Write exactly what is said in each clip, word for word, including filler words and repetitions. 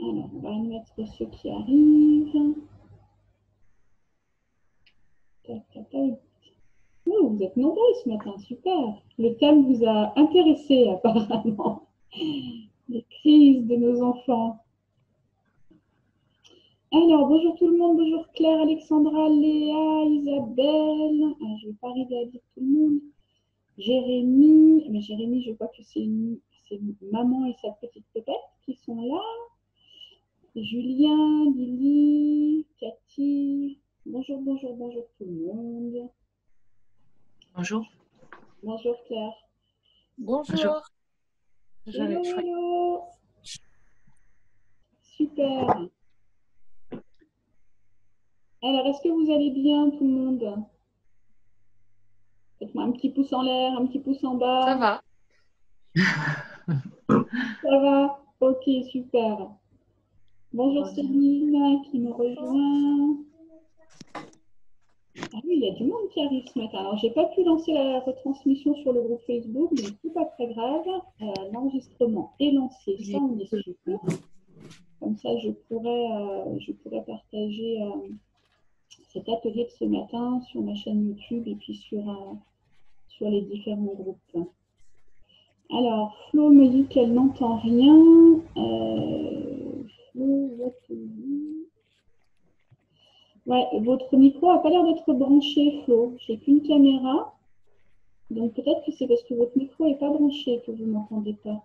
Alors, on va admettre ceux qui arrivent. Tac, tac, tac. Oh, vous êtes nombreux ce matin, super. Le thème vous a intéressé apparemment. Les crises de nos enfants. Alors, bonjour tout le monde, bonjour Claire, Alexandra, Léa, Isabelle. Ah, je ne vais pas arriver à dire tout le monde. Jérémy, mais Jérémy, je vois que c'est maman et sa petite pépette qui sont là. Julien, Lily, Cathy. Bonjour, bonjour, bonjour tout le monde. Bonjour. Bonjour Claire. Bonjour. Hello, hello. Super. Alors, est-ce que vous allez bien tout le monde? Faites-moi un petit pouce en l'air, un petit pouce en bas. Ça va. Ça va? Ok, super. Bonjour Céline qui me rejoint. Ah oui, il y a du monde qui arrive ce matin. Alors, je n'ai pas pu lancer la retransmission sur le groupe Facebook, mais ce n'est pas très grave. Euh, L'enregistrement est lancé, ça on est sûr. Comme ça, je pourrais, euh, je pourrais partager euh, cet atelier de ce matin sur ma chaîne YouTube et puis sur, euh, sur les différents groupes. Alors, Flo me dit qu'elle n'entend rien. Euh, Flo, what Ouais, votre micro n'a pas l'air d'être branché, Flo. J'ai qu'une caméra. Donc peut-être que c'est parce que votre micro n'est pas branché que vous ne m'entendez pas.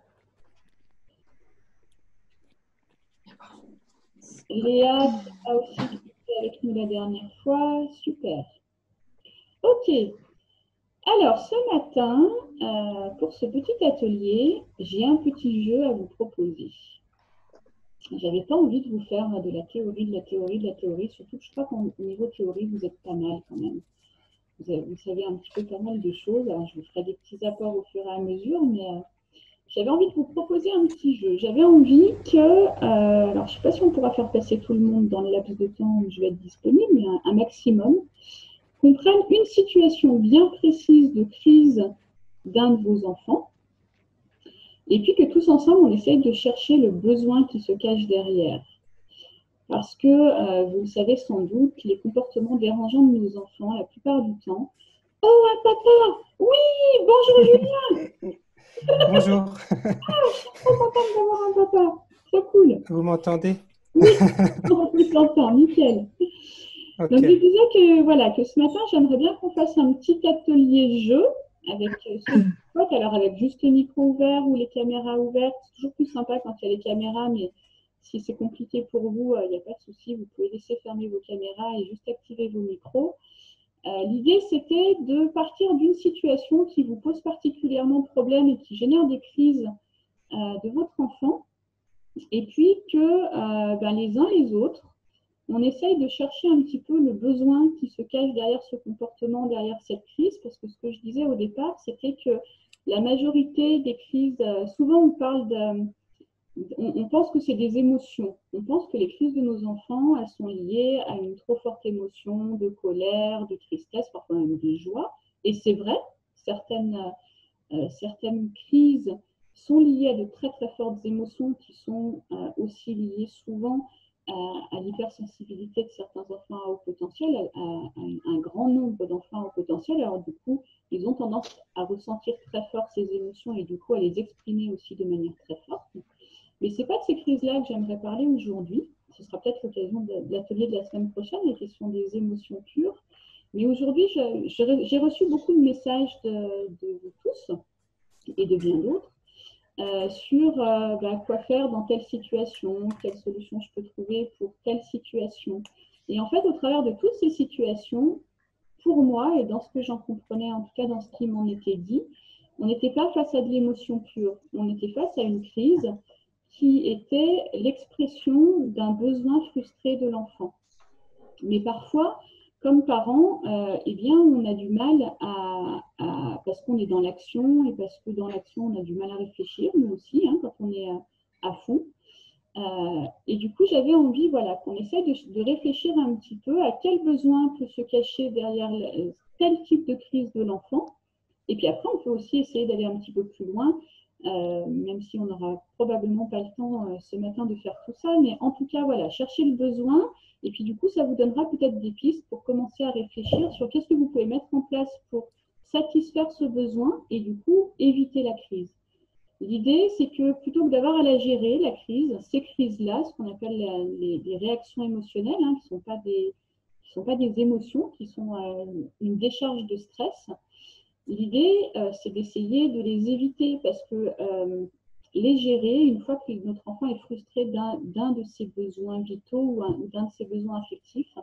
Léa a aussi été avec nous la dernière fois. Super. Ok. Alors ce matin, euh, pour ce petit atelier, j'ai un petit jeu à vous proposer. J'avais pas envie de vous faire de la théorie, de la théorie, de la théorie. Surtout que je crois qu'au niveau théorie, vous êtes pas mal quand même. Vous, avez, vous savez un petit peu pas mal de choses. Alors, je vous ferai des petits apports au fur et à mesure, mais euh, j'avais envie de vous proposer un petit jeu. J'avais envie que, euh, alors je ne sais pas si on pourra faire passer tout le monde dans le laps de temps où je vais être disponible, mais un, un maximum, qu'on prenne une situation bien précise de crise d'un de vos enfants, et puis que tous ensemble, on essaye de chercher le besoin qui se cache derrière. Parce que, euh, vous le savez sans doute, les comportements dérangeants de nos enfants, la plupart du temps, « Oh, un papa! Oui! Bonjour Julien! » Bonjour. Ah, je suis trop contente d'avoir un papa. Trop cool. Vous m'entendez? Oui, on s'entend, nickel. Okay. Donc, je disais que, voilà, que ce matin, j'aimerais bien qu'on fasse un petit atelier jeu avec ce pote. Alors, avec juste le micro ouvert ou les caméras ouvertes. C'est toujours plus sympa quand il y a les caméras, mais si c'est compliqué pour vous, il n'y a pas de souci. Vous pouvez laisser fermer vos caméras et juste activer vos micros. Euh, L'idée, c'était de partir d'une situation qui vous pose particulièrement problème et qui génère des crises euh, de votre enfant. Et puis que euh, ben, les uns les autres, on essaye de chercher un petit peu le besoin qui se cache derrière ce comportement, derrière cette crise, parce que ce que je disais au départ, c'était que la majorité des crises, euh, souvent on parle de, on, on pense que c'est des émotions. On pense que les crises de nos enfants, elles sont liées à une trop forte émotion de colère, de tristesse, parfois même de joie. Et c'est vrai, certaines, euh, certaines crises sont liées à de très très fortes émotions qui sont euh, aussi liées souvent à, à l'hypersensibilité de certains enfants à haut potentiel, à, à, à un grand nombre d'enfants à haut potentiel. Alors du coup, ils ont tendance à ressentir très fort ces émotions et du coup à les exprimer aussi de manière très forte. Mais ce n'est pas de ces crises-là que j'aimerais parler aujourd'hui. Ce sera peut-être l'occasion de, de l'atelier de la semaine prochaine, la question des émotions pures. Mais aujourd'hui, j'ai reçu beaucoup de messages de, de vous tous et de bien d'autres euh, sur euh, bah, quoi faire dans telle situation, quelle solution je peux trouver pour telle situation. Et en fait, au travers de toutes ces situations, pour moi, et dans ce que j'en comprenais, en tout cas dans ce qui m'en était dit, on n'était pas face à de l'émotion pure, on était face à une crise qui était l'expression d'un besoin frustré de l'enfant. Mais parfois, comme parents, euh, eh bien, on a du mal à, à parce qu'on est dans l'action et parce que dans l'action, on a du mal à réfléchir, nous aussi, hein, quand on est à, à fond. Euh, et du coup, j'avais envie, voilà, qu'on essaie de, de réfléchir un petit peu à quel besoin peut se cacher derrière tel type de crise de l'enfant. Et puis après, on peut aussi essayer d'aller un petit peu plus loin euh, même si on n'aura probablement pas le temps euh, ce matin de faire tout ça. Mais en tout cas, voilà, cherchez le besoin. Et puis du coup, ça vous donnera peut-être des pistes pour commencer à réfléchir sur qu'est-ce que vous pouvez mettre en place pour satisfaire ce besoin et du coup, éviter la crise. L'idée, c'est que plutôt que d'avoir à la gérer, la crise, ces crises-là, ce qu'on appelle la, les, les réactions émotionnelles, hein, qui ne sont pas des, qui sont pas des émotions, qui sont euh, une décharge de stress, l'idée, euh, c'est d'essayer de les éviter parce que euh, les gérer, une fois que notre enfant est frustré d'un d'un de ses besoins vitaux ou d'un de ses besoins affectifs,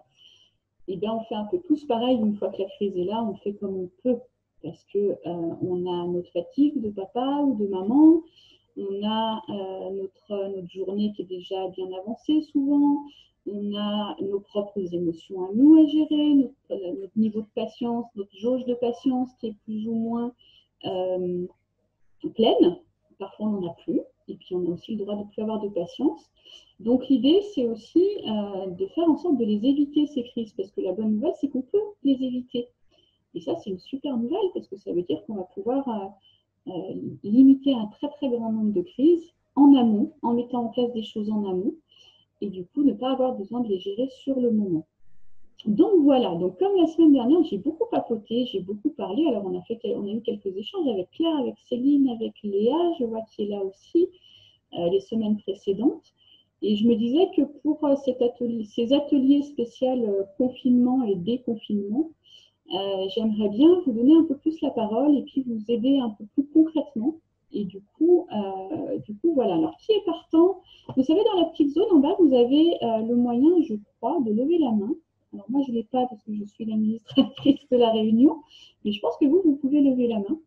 eh bien, on fait un peu tous pareil. Une fois que la crise est là, on fait comme on peut parce qu'on euh, a notre fatigue de papa ou de maman, on a euh, notre, notre journée qui est déjà bien avancée souvent, on a nos propres émotions à nous à gérer, notre, euh, notre niveau de patience, notre jauge de patience qui est plus ou moins euh, pleine. Parfois, on n'en a plus. Et puis, on a aussi le droit de ne plus avoir de patience. Donc, l'idée, c'est aussi euh, de faire en sorte de les éviter, ces crises. Parce que la bonne nouvelle, c'est qu'on peut les éviter. Et ça, c'est une super nouvelle parce que ça veut dire qu'on va pouvoir euh, euh, limiter un très, très grand nombre de crises en amont, en mettant en place des choses en amont. Et du coup, ne pas avoir besoin de les gérer sur le moment. Donc voilà, donc comme la semaine dernière, j'ai beaucoup papoté, j'ai beaucoup parlé. Alors on a, fait, on a eu quelques échanges avec Claire, avec Céline, avec Léa, je vois qui est là aussi, euh, les semaines précédentes. Et je me disais que pour euh, cet atelier, ces ateliers spéciaux euh, confinement et déconfinement, euh, j'aimerais bien vous donner un peu plus la parole et puis vous aider un peu plus concrètement. Et du coup, euh, du coup, voilà. Alors, qui est partant? Vous savez, dans la petite zone en bas, vous avez euh, le moyen, je crois, de lever la main. Alors, moi, je ne l'ai pas parce que je suis l'administratrice de la réunion, mais je pense que vous, vous pouvez lever la main.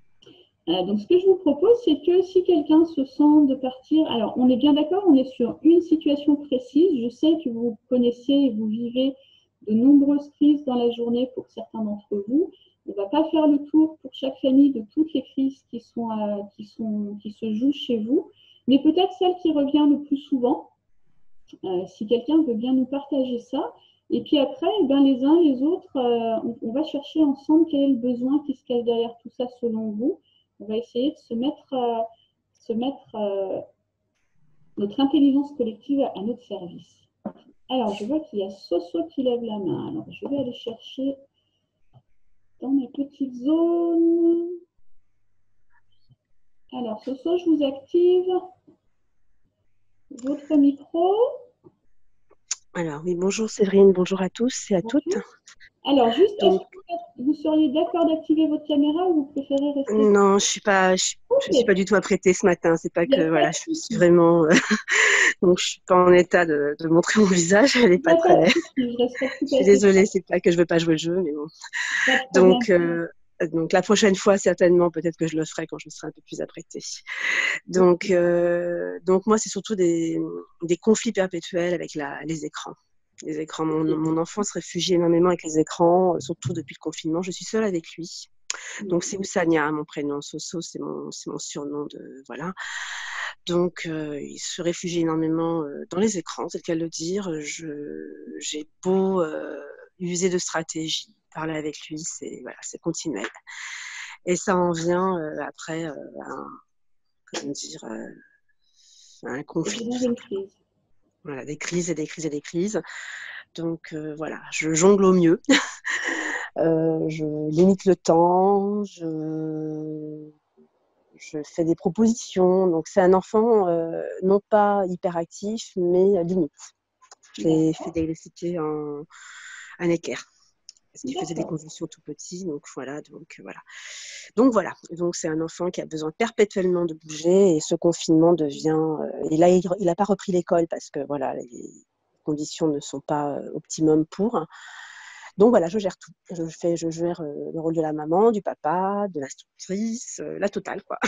Euh, donc, ce que je vous propose, c'est que si quelqu'un se sent de partir, alors, on est bien d'accord, on est sur une situation précise. Je sais que vous connaissez et vous vivez de nombreuses crises dans la journée pour certains d'entre vous. On ne va pas faire le tour pour chaque famille de toutes les crises qui, sont, euh, qui, sont, qui se jouent chez vous, mais peut-être celle qui revient le plus souvent, euh, si quelqu'un veut bien nous partager ça. Et puis après, eh bien, les uns les autres, euh, on, on va chercher ensemble quel est le besoin qui se cache derrière tout ça selon vous. On va essayer de se mettre, euh, se mettre euh, notre intelligence collective à, à notre service. Alors, je vois qu'il y a Soso qui lève la main. Alors, je vais aller chercher dans mes petites zones. Alors, Soso, je vous active votre micro. Alors, oui, bonjour Séverine, bonjour à tous et à Bonjour. toutes. Alors, juste, est-ce que vous seriez d'accord d'activer votre caméra ou vous préférez rester? Non, je ne suis, pas, je, okay. je suis pas du tout apprêtée ce matin. C'est pas que, voilà, je suis vraiment... Euh, donc, je ne suis pas en état de, de montrer mon visage. Elle n'est pas très... Pas je, je suis désolée, c'est pas que je ne veux pas jouer le jeu, mais bon. Donc, euh, donc, la prochaine fois, certainement, peut-être que je le ferai quand je serai un peu plus apprêtée. Donc, euh, donc moi, c'est surtout des, des conflits perpétuels avec la, les écrans. Les écrans. Mon, mon enfant se réfugie énormément avec les écrans, surtout depuis le confinement. Je suis seule avec lui. Donc, c'est Oussania, mon prénom. Soso, c'est mon, c'est mon surnom. De, voilà. Donc, euh, il se réfugie énormément euh, dans les écrans, c'est le cas de le dire. Je, j'ai beau euh, user de stratégie, parler avec lui, c'est, voilà, c'est continuel. Et ça en vient euh, après euh, un, comment dire, euh, un conflit. Voilà, des crises et des crises et des crises. Donc euh, voilà, je jongle au mieux. euh, je limite le temps, je, je fais des propositions. Donc c'est un enfant euh, non pas hyperactif, mais limite. Je l'ai fait diagnostiquer en un équerre. Parce qu'il faisait des convulsions tout petit, donc voilà, donc voilà. Donc voilà, donc c'est un enfant qui a besoin perpétuellement de bouger et ce confinement devient. Euh, et là, il n'a pas repris l'école parce que voilà, les conditions ne sont pas optimum pour. Donc voilà, je gère tout. Je fais, je gère euh, le rôle de la maman, du papa, de l'instructrice, euh, la totale quoi.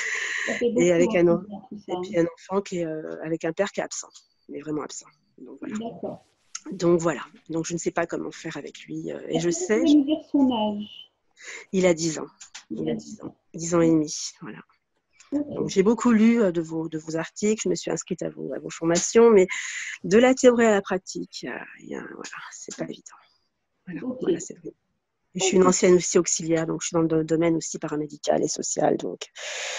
Et avec un, et puis un enfant qui est euh, avec un père qui est absent, mais vraiment absent. Donc voilà. D'accord. Donc voilà, donc je ne sais pas comment faire avec lui. Euh, et je sais. Vous pouvez nous dire son âge? Il a dix ans. Il a dix ans. dix ans et demi. Voilà. Donc j'ai beaucoup lu de vos, de vos articles, je me suis inscrite à vos, à vos formations, mais de la théorie à la pratique, il y a, voilà, c'est pas évident. Voilà, okay. Voilà, c'est vrai. Je suis une ancienne aussi auxiliaire, donc je suis dans le domaine aussi paramédical et social. Donc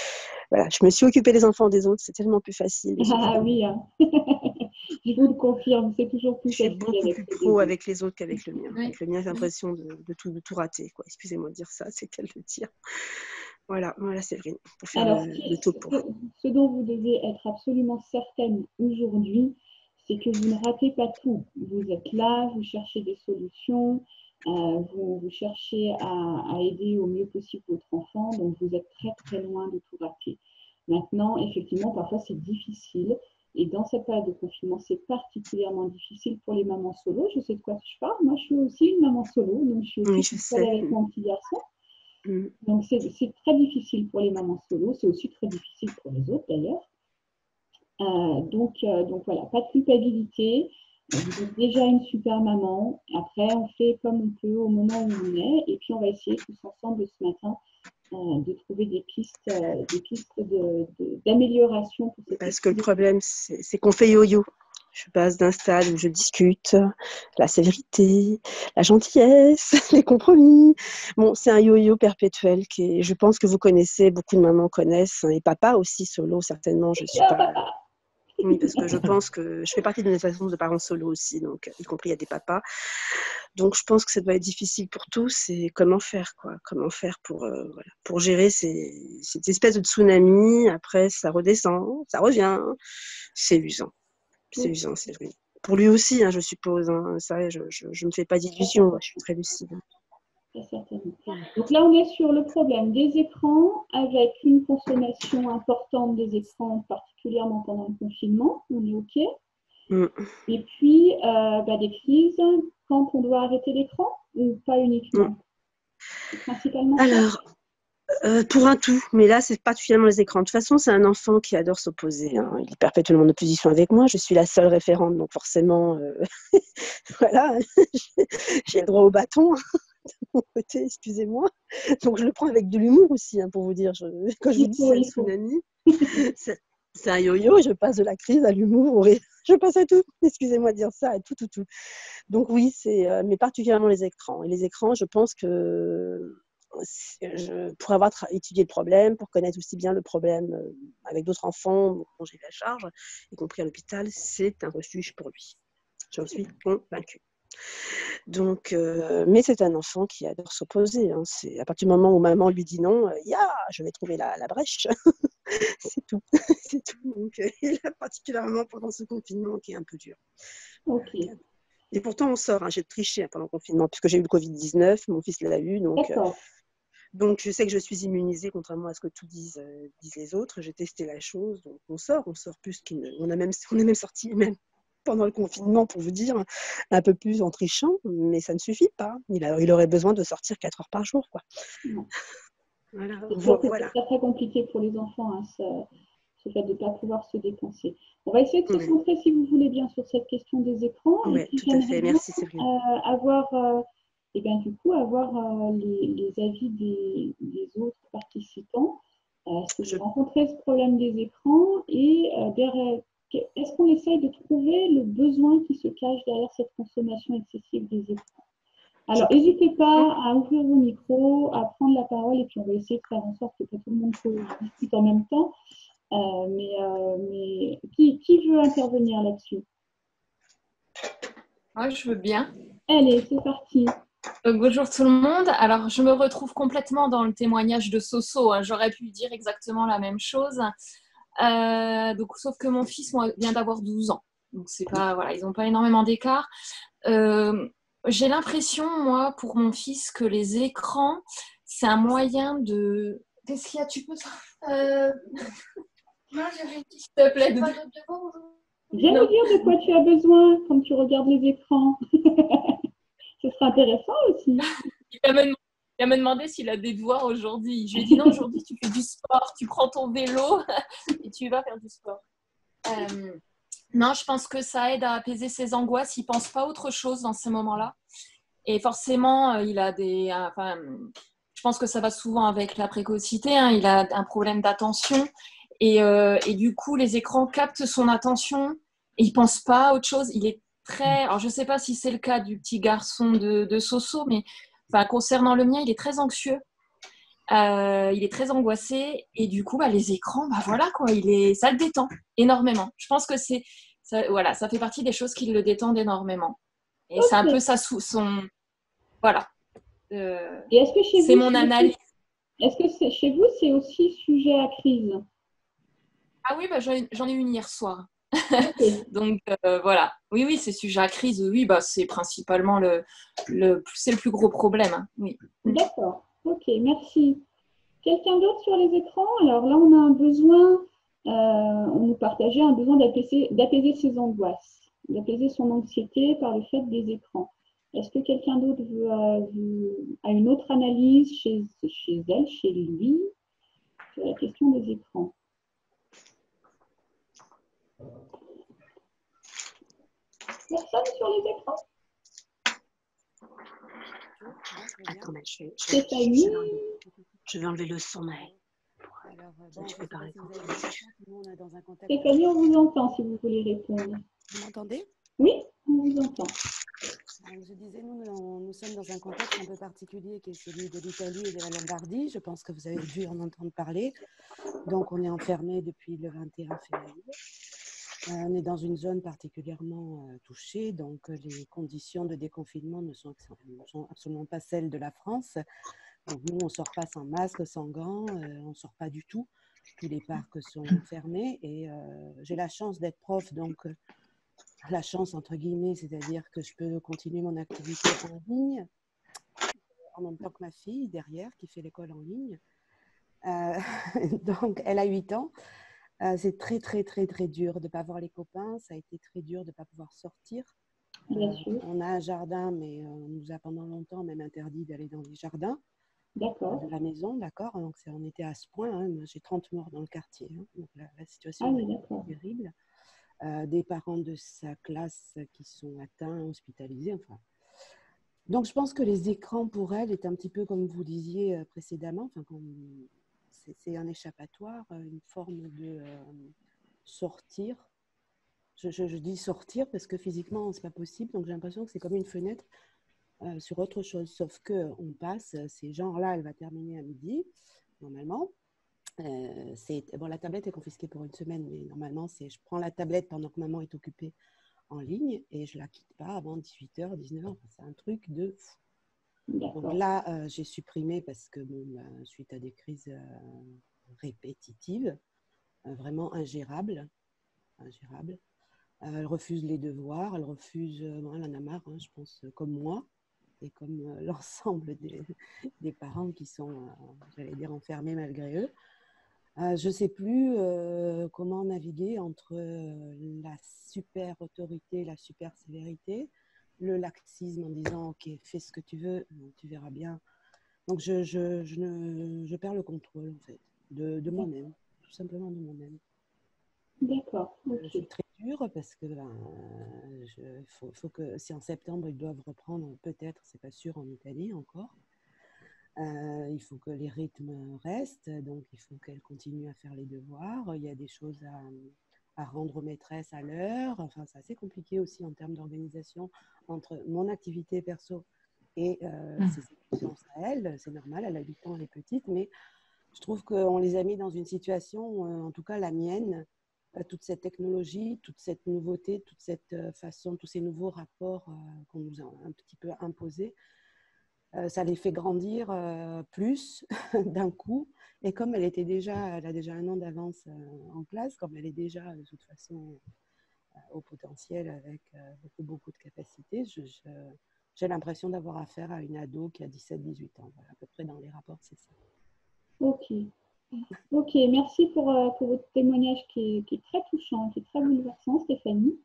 voilà, je me suis occupée des enfants des autres, c'est tellement plus facile. Ah oui, hein. Je vous le confirme, c'est toujours plus je suis facile. beaucoup plus pro avec les autres qu'avec le mien. Oui. Avec le mien, j'ai l'impression de, de, tout, de tout rater, quoi. Excusez-moi de dire ça, c'est qu'elle le dire. Voilà, voilà Séverine, pour faire Alors, le, ce, le topo. ce, ce dont vous devez être absolument certaine aujourd'hui, c'est que vous ne ratez pas tout. Vous êtes là, vous cherchez des solutions, euh, vous, vous cherchez à, à aider au mieux possible votre enfant, donc vous êtes très très loin de tout rater. Maintenant, effectivement, parfois c'est difficile, et dans cette période de confinement, c'est particulièrement difficile pour les mamans solo. Je sais de quoi je parle, moi je suis aussi une maman solo, donc je suis aussi Oui, je toute sais. seule avec mon petit garçon. Mm. Donc, c'est très difficile pour les mamans solo, c'est aussi très difficile pour les autres d'ailleurs. Euh, donc, euh, donc voilà, pas de culpabilité. Vous êtes déjà une super maman. Après, on fait comme on peut au moment où on est. Et puis, on va essayer tous ensemble ce matin euh, de trouver des pistes, euh, des pistes d'amélioration. De, de, Parce que le problème, c'est qu'on fait yo-yo. Je passe d'un stade où je discute la sévérité, la gentillesse, les compromis. Bon, c'est un yo-yo perpétuel qui est, je pense que vous connaissez, beaucoup de mamans connaissent, et papa aussi solo, certainement. Je suis pas. Oui, parce que je pense que je fais partie d'une association de parents solo aussi, donc y compris il y a des papas. Donc je pense que ça doit être difficile pour tous. Et comment faire, quoi ? Comment faire pour euh, voilà, pour gérer ces, cette espèce de tsunami. Après, ça redescend, ça revient. C'est usant. C'est usant, c'est vrai. Pour lui aussi, hein, je suppose. Hein, ça, je ne me fais pas d'illusions. Je suis très lucide. Donc là, on est sur le problème des écrans avec une consommation importante des écrans, particulièrement pendant le confinement. On est OK. Mm. Et puis, euh, bah, des crises quand on doit arrêter l'écran ou pas uniquement mm. Principalement Alors, euh, pour un tout, mais là, c'est particulièrement les écrans. De toute façon, c'est un enfant qui adore s'opposer. Hein. Il est perpétuellement en opposition avec moi. Je suis la seule référente, donc forcément, euh, voilà, j'ai le droit au bâton. De mon côté, excusez-moi. Donc, je le prends avec de l'humour aussi, hein, pour vous dire. Je, quand je vous dis c'est un tsunami, c'est un yo-yo. Je passe de la crise à l'humour, au rire. Je passe à tout. Excusez-moi de dire ça, à tout, tout, tout. Donc, oui, c'est, euh, mais particulièrement les écrans. Et les écrans, je pense que je, pour avoir étudié le problème, pour connaître aussi bien le problème euh, avec d'autres enfants dont j'ai la charge, y compris à l'hôpital, c'est un refuge pour lui. J'en suis convaincue. Donc, euh, mais c'est un enfant qui adore s'opposer. Hein. C'est à partir du moment où maman lui dit non, euh, yeah, je vais trouver la, la brèche. C'est tout. C'est tout. Donc, euh, et là, particulièrement pendant ce confinement qui est un peu dur. Okay. Et pourtant, on sort. Hein. J'ai triché hein, pendant le confinement puisque j'ai eu le covid dix-neuf. Mon fils l'a eu. Donc, euh, donc, je sais que je suis immunisée, contrairement à ce que tout disent, euh, disent les autres. J'ai testé la chose. Donc, on sort. On sort plus qu'il ne... On a même, on est même sorti même pendant le confinement, pour vous dire, un peu plus en trichant, mais ça ne suffit pas. Il, a, il aurait besoin de sortir quatre heures par jour, quoi. Non. Voilà. C'est voilà. très, très compliqué pour les enfants, hein, ce, ce fait de ne pas pouvoir se dépenser. On va essayer de se centrer, oui. si vous voulez bien, sur cette question des écrans. Oui, et puis, tout à fait. Merci, Séverine. Euh, avoir, euh, et bien, du coup, avoir euh, les, les avis des, des autres participants. Euh, est-ce que je... vous rencontrez ce problème des écrans et euh, derrière, est-ce qu'on essaye de trouver le besoin qui se cache derrière cette consommation excessive des écrans? Alors, n'hésitez pas à ouvrir vos micros, à prendre la parole, et puis on va essayer de faire en sorte que tout le monde discute en même temps. Euh, mais euh, mais qui, qui veut intervenir là-dessus? Moi, je veux bien. Allez, c'est parti. Euh, bonjour tout le monde. Alors, je me retrouve complètement dans le témoignage de Soso. Hein. J'aurais pu dire exactement la même chose. Euh, donc, sauf que mon fils moi, vient d'avoir douze ans. Donc, c'est pas, voilà, ils n'ont pas énormément d'écart. Euh, j'ai l'impression, moi, pour mon fils, que les écrans, c'est un moyen de... Qu'est-ce qu'il y a? Tu peux... Euh... Non, j'avais dit, s'il te plaît. De... Viens nous dire de quoi tu as besoin quand tu regardes les écrans. Ce sera intéressant aussi. Il va me demander, il va me demander s'il a des devoirs aujourd'hui. Je lui ai dit non, aujourd'hui tu fais du sport, tu prends ton vélo et tu vas faire du sport. Euh, non, je pense que ça aide à apaiser ses angoisses. Il ne pense pas à autre chose dans ces moments-là. Et forcément, il a des... Enfin, je pense que ça va souvent avec la précocité. Hein. Il a un problème d'attention. Et, euh, et du coup, les écrans captent son attention et il ne pense pas à autre chose. Il est très... Alors, je ne sais pas si c'est le cas du petit garçon de, de Soso, mais enfin, concernant le mien, il est très anxieux. Euh, il est très angoissé et du coup, bah, les écrans, bah voilà quoi, il est, ça le détend énormément. Je pense que c'est, ça, voilà, ça fait partie des choses qui le détendent énormément. Et c'est un Ok. peu ça sous son, voilà. Euh, Et est-ce que chez c'est vous, mon c'est analyse. aussi- est-ce que c'est, chez vous, c'est aussi sujet à crise? Ah oui, bah, j'en ai, j'en ai une hier soir. Ok. Donc euh, voilà. Oui, oui, c'est sujet à crise. Oui, bah c'est principalement le, le, c'est le plus gros problème. Hein. Oui. D'accord. Ok, merci. Quelqu'un d'autre sur les écrans? Alors là, on a un besoin, euh, on nous partageait un besoin d'apaiser, d'apaiser ses angoisses, d'apaiser son anxiété par le fait des écrans. Est-ce que quelqu'un d'autre veut, euh, veut- a une autre analyse chez, chez elle, chez lui, sur la question des écrans? Personne sur les écrans? Attends, mais je vais, je vais, Stéphanie? je vais enlever, je vais enlever le son, mais Alors, euh, bon, je je vais ne sais pas parler si vous quand avez même. conscience, nous on est dans un contexte. Stéphanie, on vous entend si vous voulez répondre. Vous m'entendez? Oui, on vous entend. Donc, je disais, nous, nous, nous sommes dans un contexte un peu particulier qui est celui de l'Italie et de la Lombardie. Je pense que vous avez dû en entendre parler. Donc, on est enfermé depuis le vingt et un février. Euh, on est dans une zone particulièrement euh, touchée, donc euh, les conditions de déconfinement ne sont, ne sont absolument pas celles de la France. Donc, nous, on ne sort pas sans masque, sans gants, euh, on ne sort pas du tout. Tous les parcs sont fermés et euh, j'ai la chance d'être prof, donc euh, la chance entre guillemets, c'est-à-dire que je peux continuer mon activité en ligne en même temps que ma fille derrière qui fait l'école en ligne. Euh, donc, elle a huit ans. Euh, c'est très, très, très, très dur de ne pas voir les copains. Ça a été très dur de ne pas pouvoir sortir. Bien Euh, sûr. on a un jardin, mais euh, on nous a pendant longtemps même interdit d'aller dans les jardins D'accord. de la maison, d'accord. Donc, c'est, on était à ce point. Hein. J'ai trente morts dans le quartier. Hein. Donc, la, la situation Ah oui, est d'accord. terrible. Euh, des parents de sa classe qui sont atteints, hospitalisés. Enfin. Donc, je pense que les écrans, pour elle, est un petit peu comme vous disiez précédemment. Enfin, comme, c'est, c'est un échappatoire, une forme de euh, sortir. Je, je, je dis sortir parce que physiquement, ce n'est pas possible. Donc, j'ai l'impression que c'est comme une fenêtre euh, sur autre chose. Sauf qu'on passe, ces genres-là, elle va terminer à midi, normalement. Euh, c'est, bon, la tablette est confisquée pour une semaine, mais normalement, c'est, je prends la tablette pendant que maman est occupée en ligne et je ne la quitte pas avant dix-huit heures, dix-neuf heures. Enfin, c'est un truc de fou. D'accord. Donc là, euh, j'ai supprimé parce que, bon, bah, suite à des crises euh, répétitives, euh, vraiment ingérables, ingérables. Euh, elle refuse les devoirs, elle refuse, euh, bon, elle en a marre, hein, je pense, euh, comme moi et comme euh, l'ensemble des, des parents qui sont, euh, j'allais dire, enfermés malgré eux. Euh, je ne sais plus euh, comment naviguer entre euh, la super autorité, la super sévérité, le laxisme en disant « Ok, fais ce que tu veux, tu verras bien ». Donc, je, je, je, ne, je perds le contrôle, en fait, de, de moi-même, tout simplement de moi-même. D'accord. Euh, Ok. je suis très dure parce que ben, je, faut, faut que si en septembre ils doivent reprendre, peut-être, c'est pas sûr en Italie encore. Euh, il faut que les rythmes restent, donc il faut qu'elle continue à faire les devoirs. Il y a des choses à, à rendre aux maîtresses à l'heure. Enfin, c'est assez compliqué aussi en termes d'organisation entre mon activité perso et euh, ses exigences à elle. C'est normal, elle a huit ans, elle est petite, mais je trouve qu'on les a mis dans une situation, en tout cas la mienne, toute cette technologie, toute cette nouveauté, toute cette façon, tous ces nouveaux rapports qu'on nous a un petit peu imposés. Euh, ça les fait grandir euh, plus d'un coup. Et comme elle était déjà, elle a déjà un an d'avance euh, en classe, comme elle est déjà de toute façon euh, au potentiel avec euh, beaucoup, beaucoup de capacités, je, je, j'ai l'impression d'avoir affaire à une ado qui a dix-sept dix-huit ans. Voilà, à peu près dans les rapports, c'est ça. Ok. Ok, merci pour, euh, pour votre témoignage qui est, qui est très touchant, qui est très bouleversant, Stéphanie.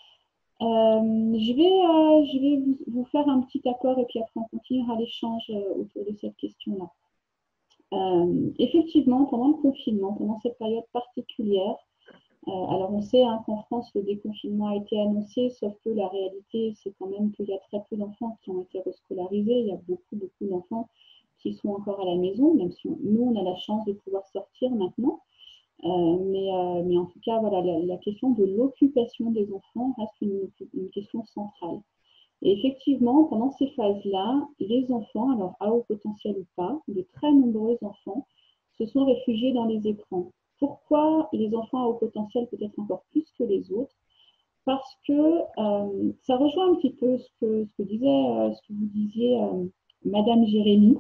Euh, je vais, euh, je vais vous, vous faire un petit accord et puis après on continuera l'échange euh, autour de cette question-là. Euh, effectivement, pendant le confinement, pendant cette période particulière, euh, alors on sait hein, qu'en France, le déconfinement a été annoncé, sauf que la réalité, c'est quand même qu'il y a très peu d'enfants qui ont été rescolarisés. Il y a beaucoup, beaucoup d'enfants qui sont encore à la maison, même si on, nous, on a la chance de pouvoir sortir maintenant. Euh, mais, euh, mais en tout cas, voilà, la, la question de l'occupation des enfants reste une, une question centrale. Et effectivement, pendant ces phases-là, les enfants, alors à haut potentiel ou pas, de très nombreux enfants, se sont réfugiés dans les écrans. Pourquoi les enfants à haut potentiel peut-être encore plus que les autres? Parce que euh, ça rejoint un petit peu ce que, ce que, disait, euh, ce que vous disiez, euh, Madame Jérémy.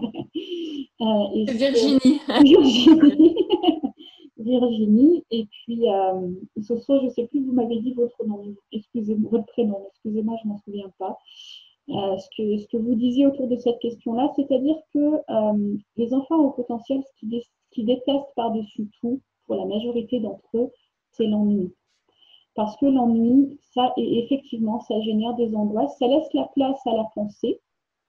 euh, et Virginie. Virginie. Virginie. Et puis, euh, Soso, je ne sais plus, vous m'avez dit votre nom, excusez-moi, votre prénom, excusez-moi, je ne m'en souviens pas. Euh, ce, que, ce que vous disiez autour de cette question-là, c'est-à-dire que euh, les enfants au potentiel, ce qu'ils, ce qu'ils détestent par-dessus tout, pour la majorité d'entre eux, c'est l'ennui. Parce que l'ennui, ça, et effectivement, ça génère des angoisses, ça laisse la place à la pensée.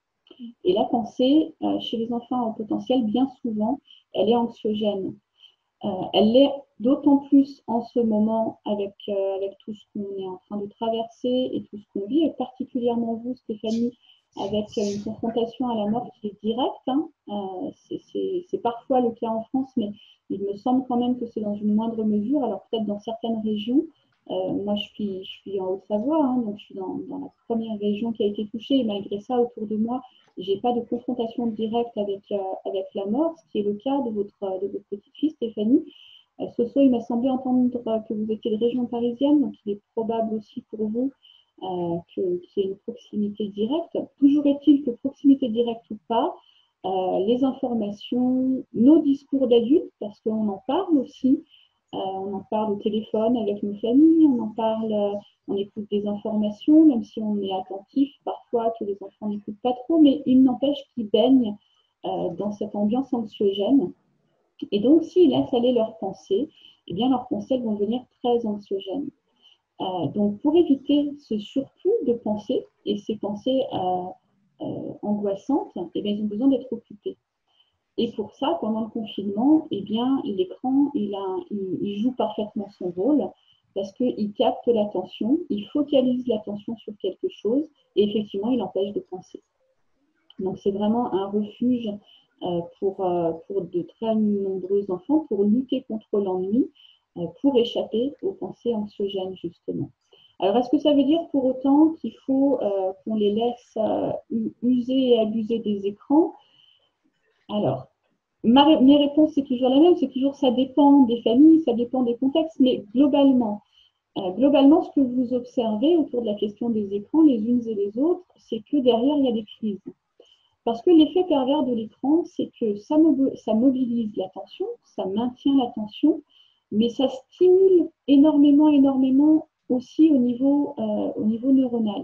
Et la pensée, euh, chez les enfants au potentiel, bien souvent, elle est anxiogène. Euh, elle l'est d'autant plus en ce moment avec, euh, avec tout ce qu'on est en train de traverser et tout ce qu'on vit, et particulièrement vous, Stéphanie, avec une confrontation à la mort qui est directe. Hein. Euh, c'est, c'est, c'est parfois le cas en France, mais il me semble quand même que c'est dans une moindre mesure. Alors peut-être dans certaines régions. Euh, moi, je suis, je suis en Haute-Savoie, hein, donc je suis dans, dans la première région qui a été touchée. Et malgré ça, autour de moi, je n'ai pas de confrontation directe avec, euh, avec la mort, ce qui est le cas de votre, de votre petite fille, Stéphanie. Euh, Soso, il m'a semblé entendre que vous étiez de région parisienne, donc il est probable aussi pour vous euh, que, qu'il y ait une proximité directe. Toujours est-il que proximité directe ou pas, euh, les informations, nos discours d'adultes, parce qu'on en parle aussi, Euh, on en parle au téléphone avec nos familles, on en parle, euh, on écoute des informations, même si on est attentif parfois que les enfants n'écoutent pas trop, mais il n'empêche qu'ils baignent euh, dans cette ambiance anxiogène. Et donc, s'ils laissent aller leurs pensées, eh bien, leurs pensées vont devenir très anxiogènes. Euh, donc, pour éviter ce surplus de pensées et ces pensées euh, euh, angoissantes, eh bien, ils ont besoin d'être occupés. Et pour ça, pendant le confinement, eh bien, l'écran, il, a, il, il joue parfaitement son rôle parce qu'il capte l'attention, il focalise l'attention sur quelque chose et effectivement, il empêche de penser. Donc, c'est vraiment un refuge euh, pour, euh, pour de très nombreux enfants pour lutter contre l'ennui, euh, pour échapper aux pensées anxiogènes, justement. Alors, est-ce que ça veut dire pour autant qu'il faut euh, qu'on les laisse euh, user et abuser des écrans ? Alors, ma, mes réponses, c'est toujours la même, c'est toujours ça dépend des familles, ça dépend des contextes, mais globalement, euh, globalement, ce que vous observez autour de la question des écrans, les unes et les autres, c'est que derrière, il y a des crises. Parce que l'effet pervers de l'écran, c'est que ça, mo- ça mobilise l'attention, ça maintient l'attention, mais ça stimule énormément, énormément aussi au niveau, euh, au niveau neuronal.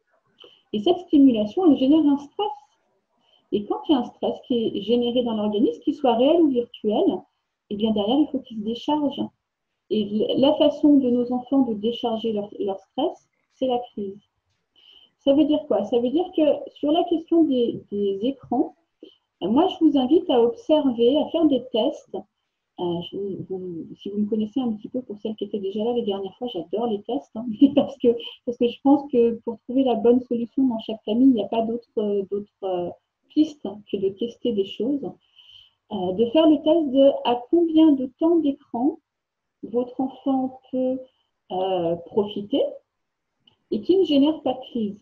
Et cette stimulation, elle génère un stress. Et quand il y a un stress qui est généré dans l'organisme, qu'il soit réel ou virtuel, eh bien derrière, il faut qu'il se décharge. Et la façon de nos enfants de décharger leur, leur stress, c'est la crise. Ça veut dire quoi? Ça veut dire que sur la question des, des écrans, moi, je vous invite à observer, à faire des tests. Euh, je, vous, si vous me connaissez un petit peu, pour celles qui étaient déjà là les dernières fois, j'adore les tests, hein, parce, que, parce que je pense que pour trouver la bonne solution dans chaque famille, il n'y a pas d'autre d'autres piste que de tester des choses, euh, de faire le test de à combien de temps d'écran votre enfant peut euh, profiter et qui ne génère pas de crise.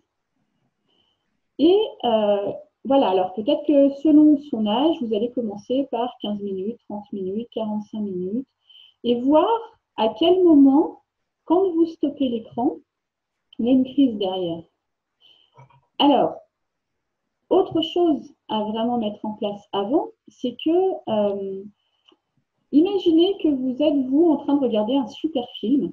Et euh, voilà, alors peut-être que selon son âge, vous allez commencer par quinze minutes, trente minutes, quarante-cinq minutes, et voir à quel moment, quand vous stoppez l'écran, il y a une crise derrière. Alors, autre chose à vraiment mettre en place avant, c'est que, euh, imaginez que vous êtes, vous, en train de regarder un super film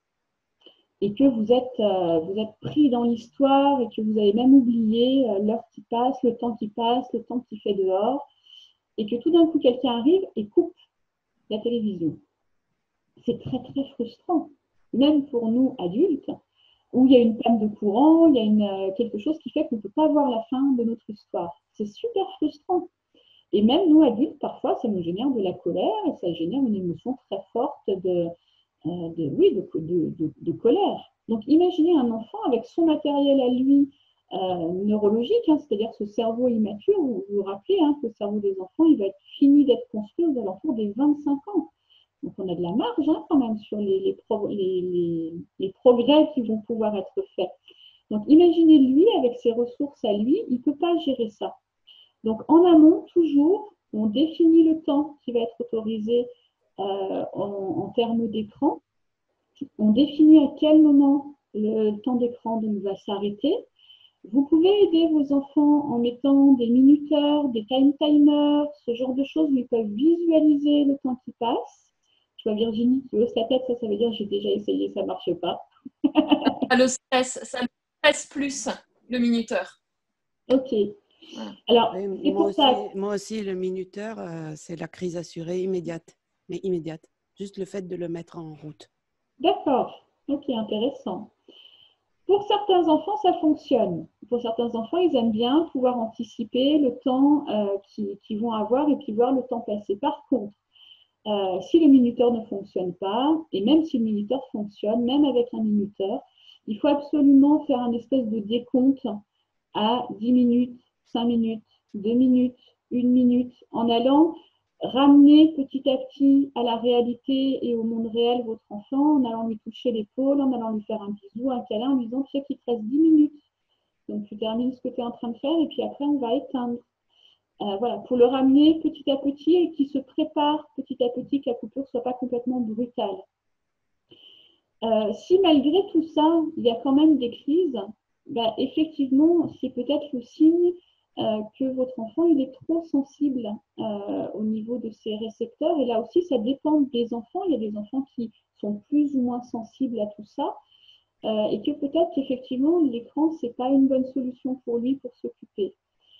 et que vous êtes, euh, vous êtes pris dans l'histoire et que vous avez même oublié euh, l'heure qui passe, le temps qui passe, le temps qui fait dehors, et que tout d'un coup, quelqu'un arrive et coupe la télévision. C'est très, très frustrant, même pour nous adultes, où il y a une panne de courant, il y a une, quelque chose qui fait qu'on ne peut pas voir la fin de notre histoire. C'est super frustrant. Et même nous, adultes, parfois, ça nous génère de la colère et ça génère une émotion très forte de, euh, de, oui, de, de, de, de colère. Donc, imaginez un enfant avec son matériel à lui euh, neurologique, hein, c'est-à-dire ce cerveau immature. Vous vous, vous rappelez hein, que le cerveau des enfants, il va être fini d'être construit aux alentours des vingt-cinq ans. Donc, on a de la marge hein, quand même sur les, les, pro, les, les, les progrès qui vont pouvoir être faits. Donc, imaginez lui, avec ses ressources à lui, il ne peut pas gérer ça. Donc, en amont, toujours, on définit le temps qui va être autorisé euh, en, en termes d'écran. On définit à quel moment le temps d'écran va s'arrêter. Vous pouvez aider vos enfants en mettant des minuteurs, des time timers, ce genre de choses où ils peuvent visualiser le temps qui passe. Tu vois Virginie qui hausse la tête, ça, ça veut dire j'ai déjà essayé, ça ne marche pas. Le stress, ça me stresse plus, le minuteur. Ok. Alors, oui, c'est moi, pour aussi, ça. moi aussi, le minuteur, euh, c'est la crise assurée immédiate, mais immédiate. Juste le fait de le mettre en route. D'accord. Ok, intéressant. Pour certains enfants, ça fonctionne. Pour certains enfants, ils aiment bien pouvoir anticiper le temps euh, qu'ils qui vont avoir et puis voir le temps passer. Par contre, euh, si le minuteur ne fonctionne pas, et même si le minuteur fonctionne, même avec un minuteur, il faut absolument faire un espèce de décompte à dix minutes, cinq minutes, deux minutes, une minute, en allant ramener petit à petit à la réalité et au monde réel votre enfant, en allant lui toucher l'épaule, en allant lui faire un bisou, un câlin, en lui disant, tu sais qu'il te reste dix minutes. Donc, tu termines ce que tu es en train de faire et puis après, on va éteindre. Euh, voilà, pour le ramener petit à petit et qu'il se prépare petit à petit, que la coupure ne soit pas complètement brutale. Euh, si malgré tout ça, il y a quand même des crises, bah, effectivement, c'est peut-être le signe euh, que votre enfant il est trop sensible euh, au niveau de ses récepteurs. Et là aussi, ça dépend des enfants. Il y a des enfants qui sont plus ou moins sensibles à tout ça. Euh, et que peut-être qu'effectivement, l'écran, ce n'est pas une bonne solution pour lui pour s'occuper.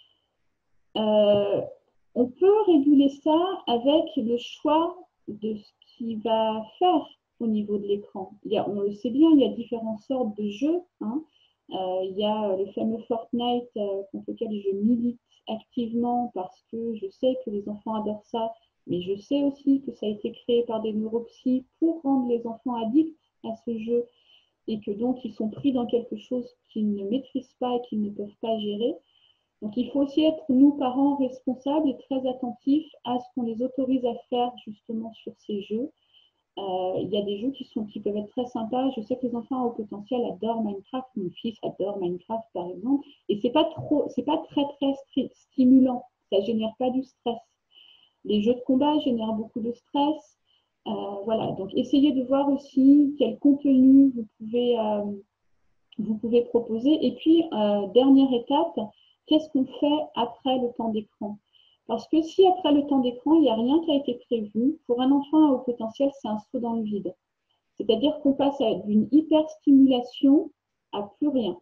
Euh, on peut réguler ça avec le choix de ce qu'il va faire au niveau de l'écran. On le sait bien, il y a différentes sortes de jeux. Hein. Euh, il y a le fameux Fortnite euh, contre lequel je milite activement parce que je sais que les enfants adorent ça, mais je sais aussi que ça a été créé par des neuropsys pour rendre les enfants addicts à ce jeu et que donc ils sont pris dans quelque chose qu'ils ne maîtrisent pas et qu'ils ne peuvent pas gérer. Donc, il faut aussi être, nous, parents, responsables et très attentifs à ce qu'on les autorise à faire justement sur ces jeux. Euh, il y a des jeux qui, sont, qui peuvent être très sympas. Je sais que les enfants au potentiel adorent Minecraft. Mon fils adore Minecraft, par exemple. Et ce n'est pas, trop, c'est pas très, très stimulant. Ça ne génère pas du stress. Les jeux de combat génèrent beaucoup de stress. Euh, voilà. Donc, essayez de voir aussi quel contenu vous pouvez, euh, vous pouvez proposer. Et puis, euh, dernière étape, qu'est-ce qu'on fait après le temps d'écran? Parce que si après le temps d'écran, il n'y a rien qui a été prévu, pour un enfant à haut potentiel, c'est un saut dans le vide. C'est-à-dire qu'on passe d'une hyperstimulation à plus rien.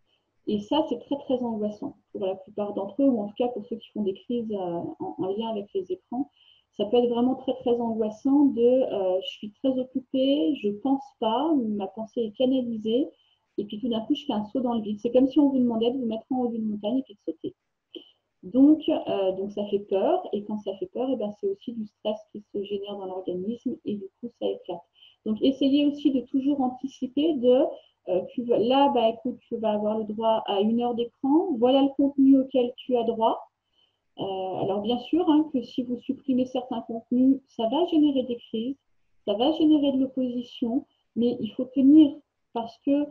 Et ça, c'est très, très angoissant pour la plupart d'entre eux, ou en tout cas pour ceux qui font des crises euh, en, en lien avec les écrans. Ça peut être vraiment très, très angoissant de euh, je suis très occupée, je ne pense pas, ma pensée est canalisée, et puis tout d'un coup, je fais un saut dans le vide. C'est comme si on vous demandait de vous mettre en haut d'une montagne et puis de sauter. Donc, euh, donc ça fait peur, et quand ça fait peur, eh ben, c'est aussi du stress qui se génère dans l'organisme, et du coup, ça éclate. Donc, essayez aussi de toujours anticiper de, euh, tu vas, là, bah, écoute, tu vas avoir le droit à une heure d'écran, voilà le contenu auquel tu as droit. Euh, alors, bien sûr, hein, que si vous supprimez certains contenus, ça va générer des crises, ça va générer de l'opposition, mais il faut tenir, parce que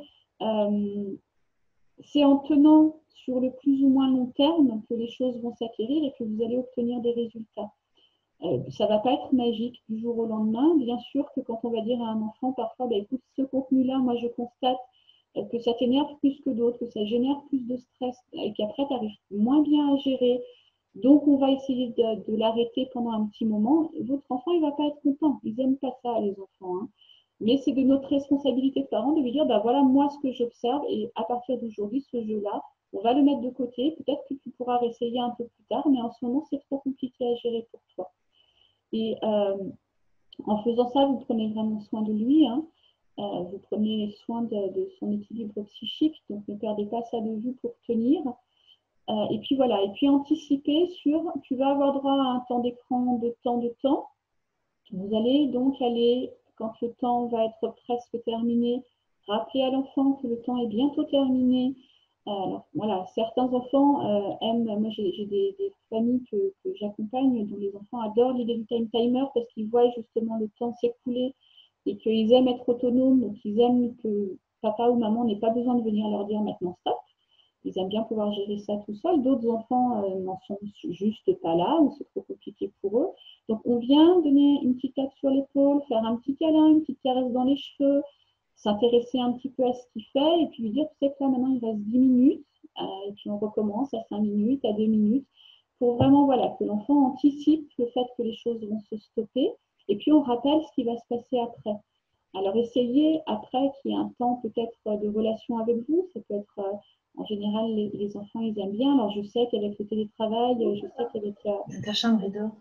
euh, c'est en tenant sur le plus ou moins long terme que les choses vont s'acquérir et que vous allez obtenir des résultats. Euh, ça ne va pas être magique du jour au lendemain. Bien sûr que quand on va dire à un enfant, parfois, bah, écoute, ce contenu-là, moi, je constate que ça t'énerve plus que d'autres, que ça génère plus de stress et qu'après, tu arrives moins bien à gérer. Donc, on va essayer de, de l'arrêter pendant un petit moment. Votre enfant, il ne va pas être content. Ils n'aiment pas ça, les enfants. Hein. Mais c'est de notre responsabilité de parents de lui dire, bah voilà, moi, ce que j'observe, et à partir d'aujourd'hui, ce jeu-là, on va le mettre de côté. Peut-être que tu pourras réessayer un peu plus tard, mais en ce moment, c'est trop compliqué à gérer pour toi. Et euh, en faisant ça, vous prenez vraiment soin de lui. Hein. Euh, vous prenez soin de, de son équilibre psychique, donc ne perdez pas ça de vue pour tenir. Euh, et puis voilà, et puis anticiper sur, tu vas avoir droit à un temps d'écran de temps de temps. Vous allez donc aller, quand le temps va être presque terminé, rappeler à l'enfant que le temps est bientôt terminé. Alors voilà, certains enfants euh, aiment, moi j'ai des, des familles que, que j'accompagne dont les enfants adorent l'idée du time timer parce qu'ils voient justement le temps s'écouler et qu'ils aiment être autonomes, donc ils aiment que papa ou maman n'ait pas besoin de venir leur dire maintenant stop. Ils aiment bien pouvoir gérer ça tout seul. D'autres enfants euh, n'en sont juste pas là ou c'est trop compliqué pour eux. Donc, on vient donner une petite tape sur l'épaule, faire un petit câlin, une petite caresse dans les cheveux, s'intéresser un petit peu à ce qu'il fait et puis lui dire, tu sais que là, maintenant, il reste dix minutes euh, et puis on recommence à cinq minutes, à deux minutes pour vraiment voilà, que l'enfant anticipe le fait que les choses vont se stopper et puis on rappelle ce qui va se passer après. Alors, essayez après qu'il y ait un temps peut-être de relation avec vous. Ça peut être... Euh, en général, les, les enfants, ils aiment bien. Alors, je sais qu'avec le télétravail, je sais qu'avec euh, ta chambre est dehors.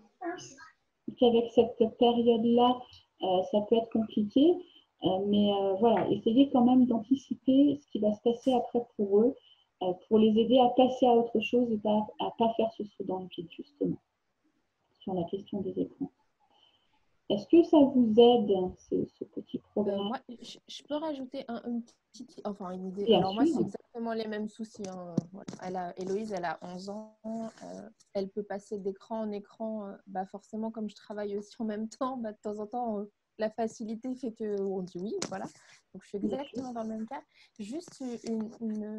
Qu'avec cette période-là, euh, ça peut être compliqué. Euh, mais euh, voilà, essayez quand même d'anticiper ce qui va se passer après pour eux, euh, pour les aider à passer à autre chose et pas, à ne pas faire ce saut dans le vide, justement, sur la question des écrans. Est-ce que ça vous aide, ce, ce petit programme? euh, Moi, je, je peux rajouter un, une petite, enfin une idée. Bien Alors sûr. moi, c'est exactement les mêmes soucis. Hein. Voilà. Elle a, Héloïse, elle a onze ans. Euh, elle peut passer d'écran en écran. Euh, bah forcément, comme je travaille aussi en même temps, bah, de temps en temps, euh, la facilité fait qu'on dit oui. Voilà. Donc, je suis exactement dans le même cas. Juste une, une,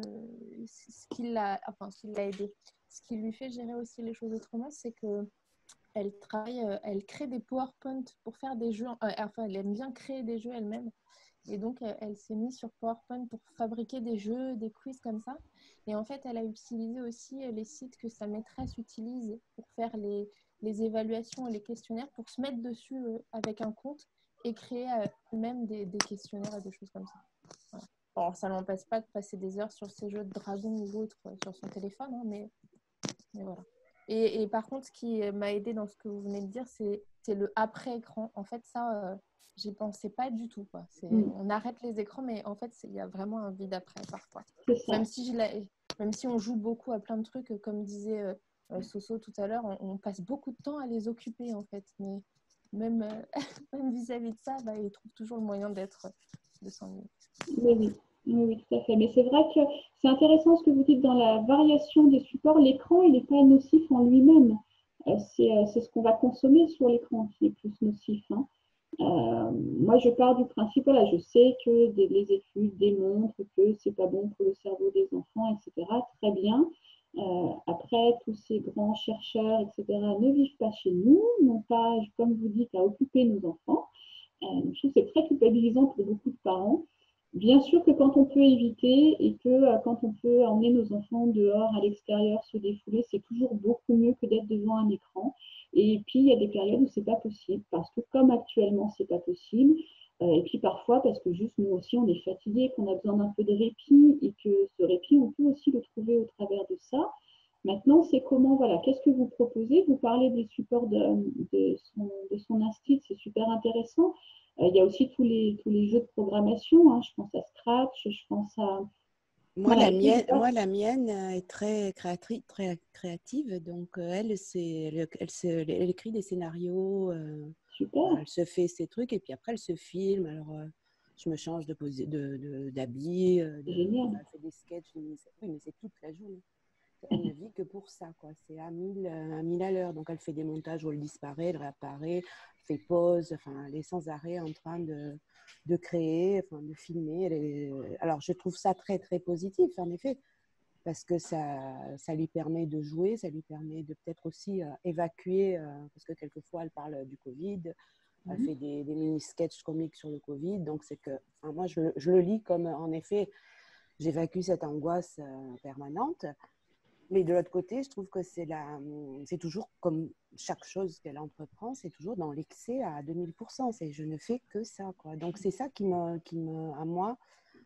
ce qui l'a, enfin, ce qui l'a aidé. Ce qui lui fait gérer aussi les choses autrement, c'est que elle travaille, euh, elle crée des PowerPoint pour faire des jeux. Euh, enfin, elle aime bien créer des jeux elle-même. Et donc, euh, elle s'est mise sur PowerPoint pour fabriquer des jeux, des quiz comme ça. Et en fait, elle a utilisé aussi euh, les sites que sa maîtresse utilise pour faire les, les évaluations et les questionnaires, pour se mettre dessus euh, avec un compte et créer euh, même des, des questionnaires et des choses comme ça. Voilà. Bon, ça ne l'empêche pas de passer des heures sur ces jeux de dragon ou autres euh, sur son téléphone, hein, mais, mais voilà. Et, et par contre, ce qui m'a aidé dans ce que vous venez de dire, c'est, c'est le après-écran. En fait, ça, euh, j'y pensais pas du tout. Quoi. C'est, mm. On arrête les écrans, mais en fait, il y a vraiment un vide après parfois. Même si, je l'ai, même si on joue beaucoup à plein de trucs, comme disait euh, Soso tout à l'heure, on, on passe beaucoup de temps à les occuper, en fait. Mais même, euh, même vis-à-vis de ça, bah, ils trouvent toujours le moyen d'être de s'ennuyer. Oui, oui. Oui, oui, tout à fait. Mais c'est vrai que c'est intéressant ce que vous dites dans la variation des supports. L'écran, il n'est pas nocif en lui-même. Euh, c'est, euh, c'est ce qu'on va consommer sur l'écran qui est plus nocif. Hein. Euh, moi, je pars du principe, voilà, je sais que des, les études démontrent que c'est pas bon pour le cerveau des enfants, et cetera. Très bien. Euh, après, tous ces grands chercheurs, et cetera, ne vivent pas chez nous, n'ont pas, comme vous dites, à occuper nos enfants. Euh, je trouve que c'est très culpabilisant pour beaucoup de parents. Bien sûr que quand on peut éviter et que euh, quand on peut emmener nos enfants dehors, à l'extérieur, se défouler, c'est toujours beaucoup mieux que d'être devant un écran. Et puis, il y a des périodes où c'est pas possible parce que comme actuellement, c'est pas possible. Euh, et puis parfois parce que juste nous aussi, on est fatigué, qu'on a besoin d'un peu de répit et que ce répit, on peut aussi le trouver au travers de ça. Maintenant, c'est comment, voilà, qu'est-ce que vous proposez? Vous parlez des supports de, de son, de son institut, c'est super intéressant. Euh, il y a aussi tous les, tous les jeux de programmation, hein. Je pense à Scratch, je pense à... Moi, voilà, la mienne, moi, la mienne est très, créatrice, très créative, donc euh, elle, c'est, elle, elle, elle, elle écrit des scénarios, euh, super. Elle se fait ses trucs et puis après, elle se filme. Alors, euh, je me change de poser, de, de, d'habits, euh, de, Génial. elle fait des sketchs, oui, mais c'est toute la journée. Elle ne vit que pour ça, quoi. C'est à mille, à mille à l'heure. Donc, elle fait des montages où elle disparaît, elle réapparaît, elle fait pause. Enfin, elle est sans arrêt en train de, de créer, enfin, de filmer. Elle est... Alors, je trouve ça très, très positif, en effet, parce que ça, ça lui permet de jouer, ça lui permet de peut-être aussi euh, évacuer, euh, parce que quelquefois, elle parle du Covid, mmh. elle fait des, des mini-sketchs comiques sur le Covid. Donc, c'est que, enfin, moi, je, je le lis comme, en effet, j'évacue cette angoisse euh, permanente. Mais de l'autre côté, je trouve que c'est, la, c'est toujours comme chaque chose qu'elle entreprend, c'est toujours dans l'excès à deux mille pour cent. C'est, je ne fais que ça, quoi. Donc, c'est ça qui me, qui me, à moi,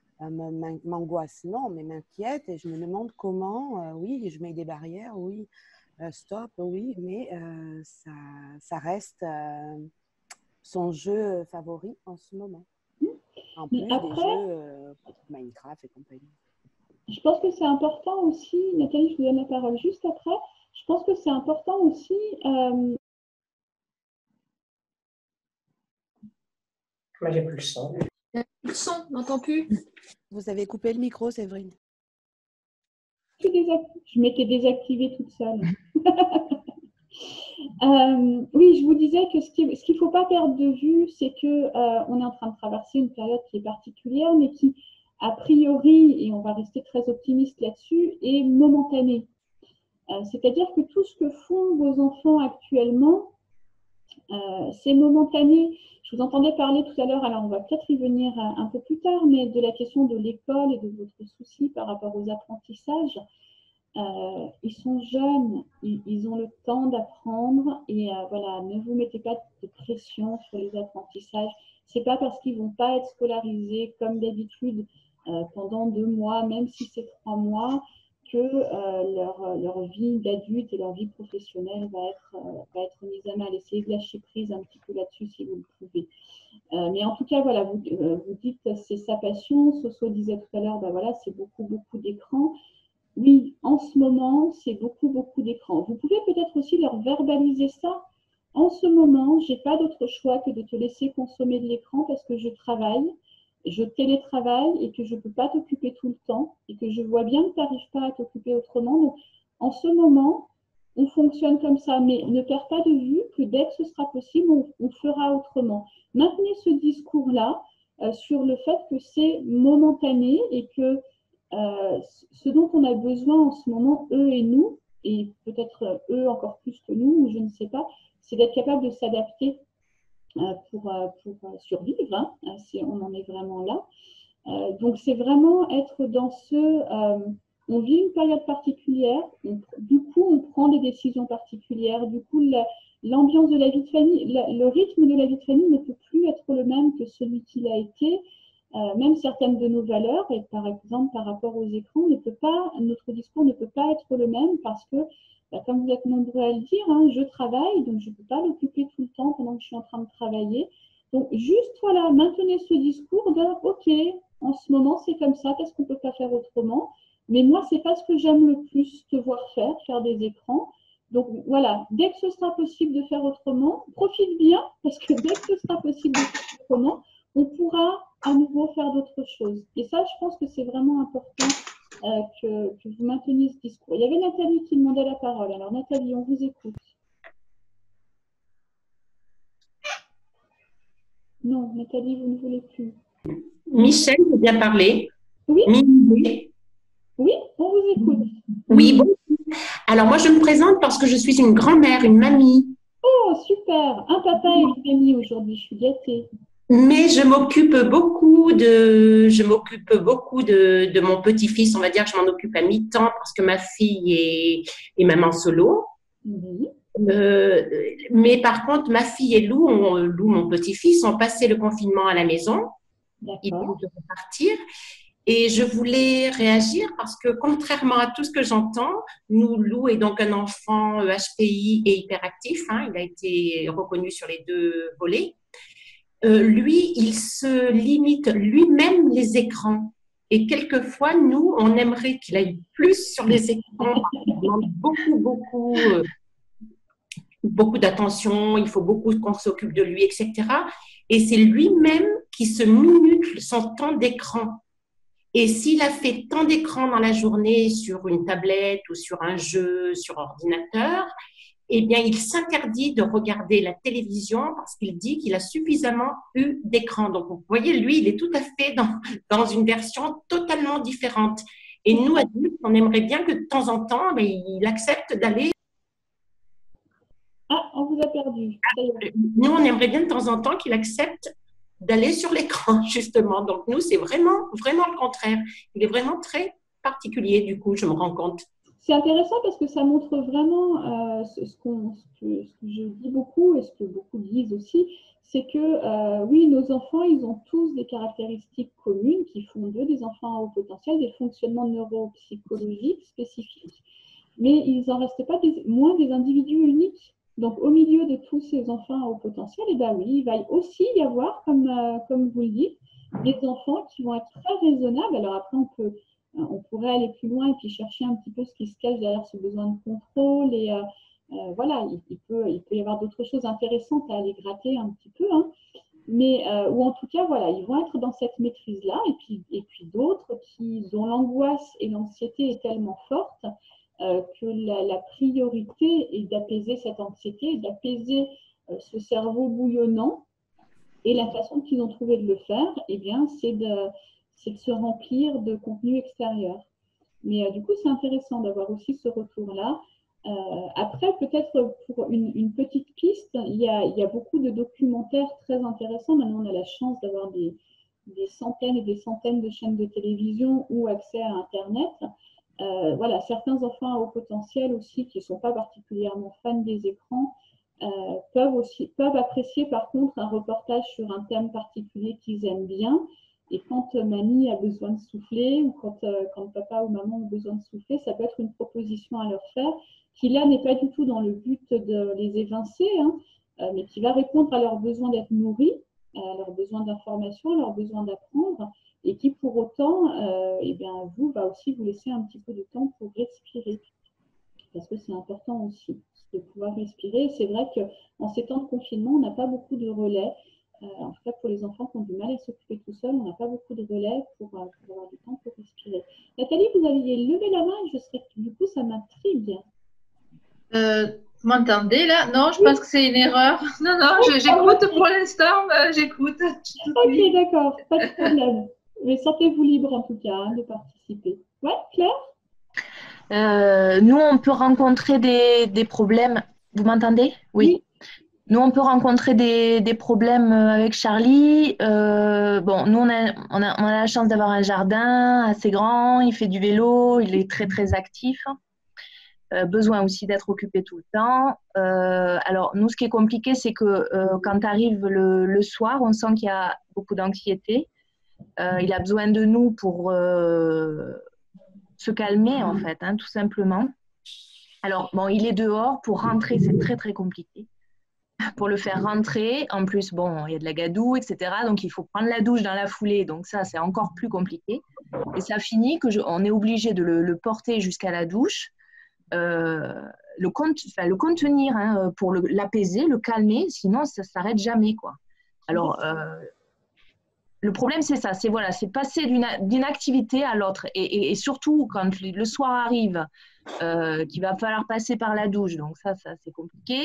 m'angoisse. Non, mais m'inquiète et je me demande comment, euh, oui, je mets des barrières, oui, euh, stop, oui, mais euh, ça, ça reste euh, son jeu favori en ce moment. En plus mais après, des jeux euh, Minecraft et compagnie. Je pense que c'est important aussi, Nathalie, je vous donne la parole juste après, je pense que c'est important aussi... Euh... Moi, j'ai plus le son. Il n'y a plus le son, on n'entend plus. Vous avez coupé le micro, Séverine. Je m'étais désactivée toute seule. euh, oui, je vous disais que ce qu'il ne faut pas perdre de vue, c'est qu'on euh, est en train de traverser une période qui est particulière, mais qui a priori, et on va rester très optimiste là-dessus, est momentané. Euh, C'est-à-dire que tout ce que font vos enfants actuellement, euh, c'est momentané. Je vous entendais parler tout à l'heure, alors on va peut-être y venir un, un peu plus tard, mais de la question de l'école et de votre souci par rapport aux apprentissages. Euh, ils sont jeunes, ils, ils ont le temps d'apprendre et euh, voilà, ne vous mettez pas de pression sur les apprentissages. C'est pas parce qu'ils vont pas être scolarisés comme d'habitude euh, pendant deux mois, même si c'est trois mois, que euh, leur, leur vie d'adulte et leur vie professionnelle va être, euh, va être mise à mal. Essayez de lâcher prise un petit peu là-dessus si vous le pouvez. Euh, mais en tout cas, voilà, vous, euh, vous dites c'est sa passion. Soso disait tout à l'heure, ben voilà, c'est beaucoup, beaucoup d'écran. Oui, en ce moment, c'est beaucoup, beaucoup d'écran. Vous pouvez peut-être aussi leur verbaliser ça. En ce moment, je n'ai pas d'autre choix que de te laisser consommer de l'écran parce que je travaille, je télétravaille et que je ne peux pas t'occuper tout le temps et que je vois bien que tu n'arrives pas à t'occuper autrement. Donc, en ce moment, on fonctionne comme ça, mais ne perds pas de vue que dès que ce sera possible, on, on fera autrement. Maintenez ce discours-là euh, sur le fait que c'est momentané et que Euh, ce dont on a besoin en ce moment, eux et nous, et peut-être eux encore plus que nous, ou je ne sais pas, c'est d'être capable de s'adapter euh, pour, euh, pour survivre. Hein, c'est, on en est vraiment là. Euh, donc, c'est vraiment être dans ce... Euh, on vit une période particulière, on, du coup, on prend des décisions particulières, du coup, la, l'ambiance de la vie de famille, la, le rythme de la vie de famille ne peut plus être le même que celui qu'il a été. Euh, même certaines de nos valeurs, et par exemple par rapport aux écrans, ne peut pas, notre discours ne peut pas être le même parce que, bah, comme vous êtes nombreux à le dire, hein, je travaille, donc je ne peux pas l'occuper tout le temps pendant que je suis en train de travailler. Donc juste, voilà, maintenez ce discours de « Ok, en ce moment c'est comme ça, qu'est-ce qu'on ne peut pas faire autrement ?» Mais moi, ce n'est pas ce que j'aime le plus te voir faire, faire des écrans. Donc voilà, dès que ce sera possible de faire autrement, profite bien, parce que dès que ce sera possible de faire autrement, on pourra à nouveau faire d'autres choses. Et ça, je pense que c'est vraiment important euh, que, que vous mainteniez ce discours. Il y avait Nathalie qui demandait la parole. Alors Nathalie, on vous écoute. Non, Nathalie, vous ne voulez plus. Michel veut bien parler. Oui. Michel. Oui, on vous écoute. Oui, bon. Alors moi, je me présente parce que je suis une grand-mère, une mamie. Oh, super. Un papa et une mamie aujourd'hui, je suis gâtée. Mais je m'occupe beaucoup de, je m'occupe beaucoup de, de mon petit-fils. On va dire que je m'en occupe à mi-temps parce que ma fille est, est maman solo. Oui. Euh, mais par contre, ma fille et Lou, on, Lou, mon petit-fils, ont passé le confinement à la maison. Ils viennent de repartir. Et je voulais réagir parce que contrairement à tout ce que j'entends, nous, Lou est donc un enfant H P I et hyperactif. Hein, il a été reconnu sur les deux volets. Euh, lui, il se limite lui-même les écrans. Et quelquefois, nous, on aimerait qu'il aille plus sur les écrans. Il demande beaucoup, beaucoup, euh, beaucoup d'attention. Il faut beaucoup qu'on s'occupe de lui, et cetera. Et c'est lui-même qui se minute son temps d'écran. Et s'il a fait tant d'écran dans la journée sur une tablette ou sur un jeu, sur ordinateur, eh bien, il s'interdit de regarder la télévision parce qu'il dit qu'il a suffisamment eu d'écran. Donc, vous voyez, lui, il est tout à fait dans, dans une version totalement différente. Et nous, adultes, on aimerait bien que de temps en temps, ben, il accepte d'aller… Ah, on vous a perdu. Nous, on aimerait bien de temps en temps qu'il accepte d'aller sur l'écran, justement. Donc, nous, c'est vraiment, vraiment le contraire. Il est vraiment très particulier, du coup, je me rends compte. C'est intéressant parce que ça montre vraiment euh, ce, ce, qu'on, ce, que, ce que je dis beaucoup et ce que beaucoup disent aussi, c'est que euh, oui, nos enfants, ils ont tous des caractéristiques communes qui font d'eux des enfants à haut potentiel, des fonctionnements neuropsychologiques spécifiques, mais ils n'en restent pas des, moins des individus uniques. Donc, au milieu de tous ces enfants à haut potentiel, eh ben oui, il va aussi y avoir, comme, euh, comme vous le dites, des enfants qui vont être très raisonnables. Alors après, on peut… On pourrait aller plus loin et puis chercher un petit peu ce qui se cache derrière ce besoin de contrôle. Et euh, euh, voilà, il, il, peut, il peut y avoir d'autres choses intéressantes à aller gratter un petit peu. Hein. Mais, euh, ou en tout cas, voilà, ils vont être dans cette maîtrise-là. Et puis, et puis d'autres qui, dont l'angoisse et l'anxiété est tellement forte euh, que la, la priorité est d'apaiser cette anxiété, d'apaiser euh, ce cerveau bouillonnant. Et la façon qu'ils ont trouvé de le faire, eh bien, c'est de… c'est de se remplir de contenu extérieur. Mais euh, du coup, c'est intéressant d'avoir aussi ce retour-là. Euh, après, peut-être pour une, une petite piste, il y, a, il y a beaucoup de documentaires très intéressants. Maintenant, on a la chance d'avoir des, des centaines et des centaines de chaînes de télévision ou accès à Internet. Euh, voilà, certains enfants à haut potentiel aussi, qui ne sont pas particulièrement fans des écrans, euh, peuvent, aussi, peuvent apprécier par contre un reportage sur un thème particulier qu'ils aiment bien. Et quand euh, mamie a besoin de souffler ou quand, euh, quand papa ou maman ont besoin de souffler, ça peut être une proposition à leur faire qui là n'est pas du tout dans le but de les évincer, hein, euh, mais qui va répondre à leurs besoins d'être nourris, à leurs besoins d'information, à leurs besoins d'apprendre, et qui pour autant, euh, eh bien, vous, va aussi vous laisser un petit peu de temps pour respirer. Parce que c'est important aussi de pouvoir respirer. C'est vrai qu'en ces temps de confinement, on n'a pas beaucoup de relais. Euh, en tout cas, pour les enfants qui ont du mal à s'occuper tout seuls, on n'a pas beaucoup de relais pour, euh, pour avoir du temps pour respirer. Nathalie, vous aviez levé la main et je serais, du coup, ça m'intrigue. Euh, vous m'entendez là? Non, je pense que c'est une erreur. Non, non, j'écoute pour l'instant, j'écoute. Ok, d'accord, pas de problème. Mais sentez-vous libre en tout cas hein, de participer. Ouais, Claire? Euh, nous, on peut rencontrer des, des problèmes. Vous m'entendez? Oui. Oui. Nous, on peut rencontrer des, des problèmes avec Charlie. Euh, bon, nous, on a, on, a, on a la chance d'avoir un jardin assez grand. Il fait du vélo. Il est très, très actif. Euh, besoin aussi d'être occupé tout le temps. Euh, alors, nous, ce qui est compliqué, c'est que euh, quand arrive le, le soir, on sent qu'il y a beaucoup d'anxiété. Euh, il a besoin de nous pour... Euh, se calmer en fait, hein, tout simplement. Alors, bon, il est dehors, pour rentrer, c'est très très compliqué. Pour le faire rentrer, en plus, bon, il y a de la gadoue, et cetera. Donc, il faut prendre la douche dans la foulée, donc ça, c'est encore plus compliqué. Et ça finit qu'on est obligé de le, le porter jusqu'à la douche, euh, le, cont enfin, le contenir hein, pour l'apaiser, le, le calmer, sinon ça ne s'arrête jamais, quoi. Alors, euh, le problème, c'est ça, c'est voilà, c'est passer d'une activité à l'autre. Et, et, et surtout, quand le soir arrive, euh, qu'il va falloir passer par la douche, donc ça, ça c'est compliqué.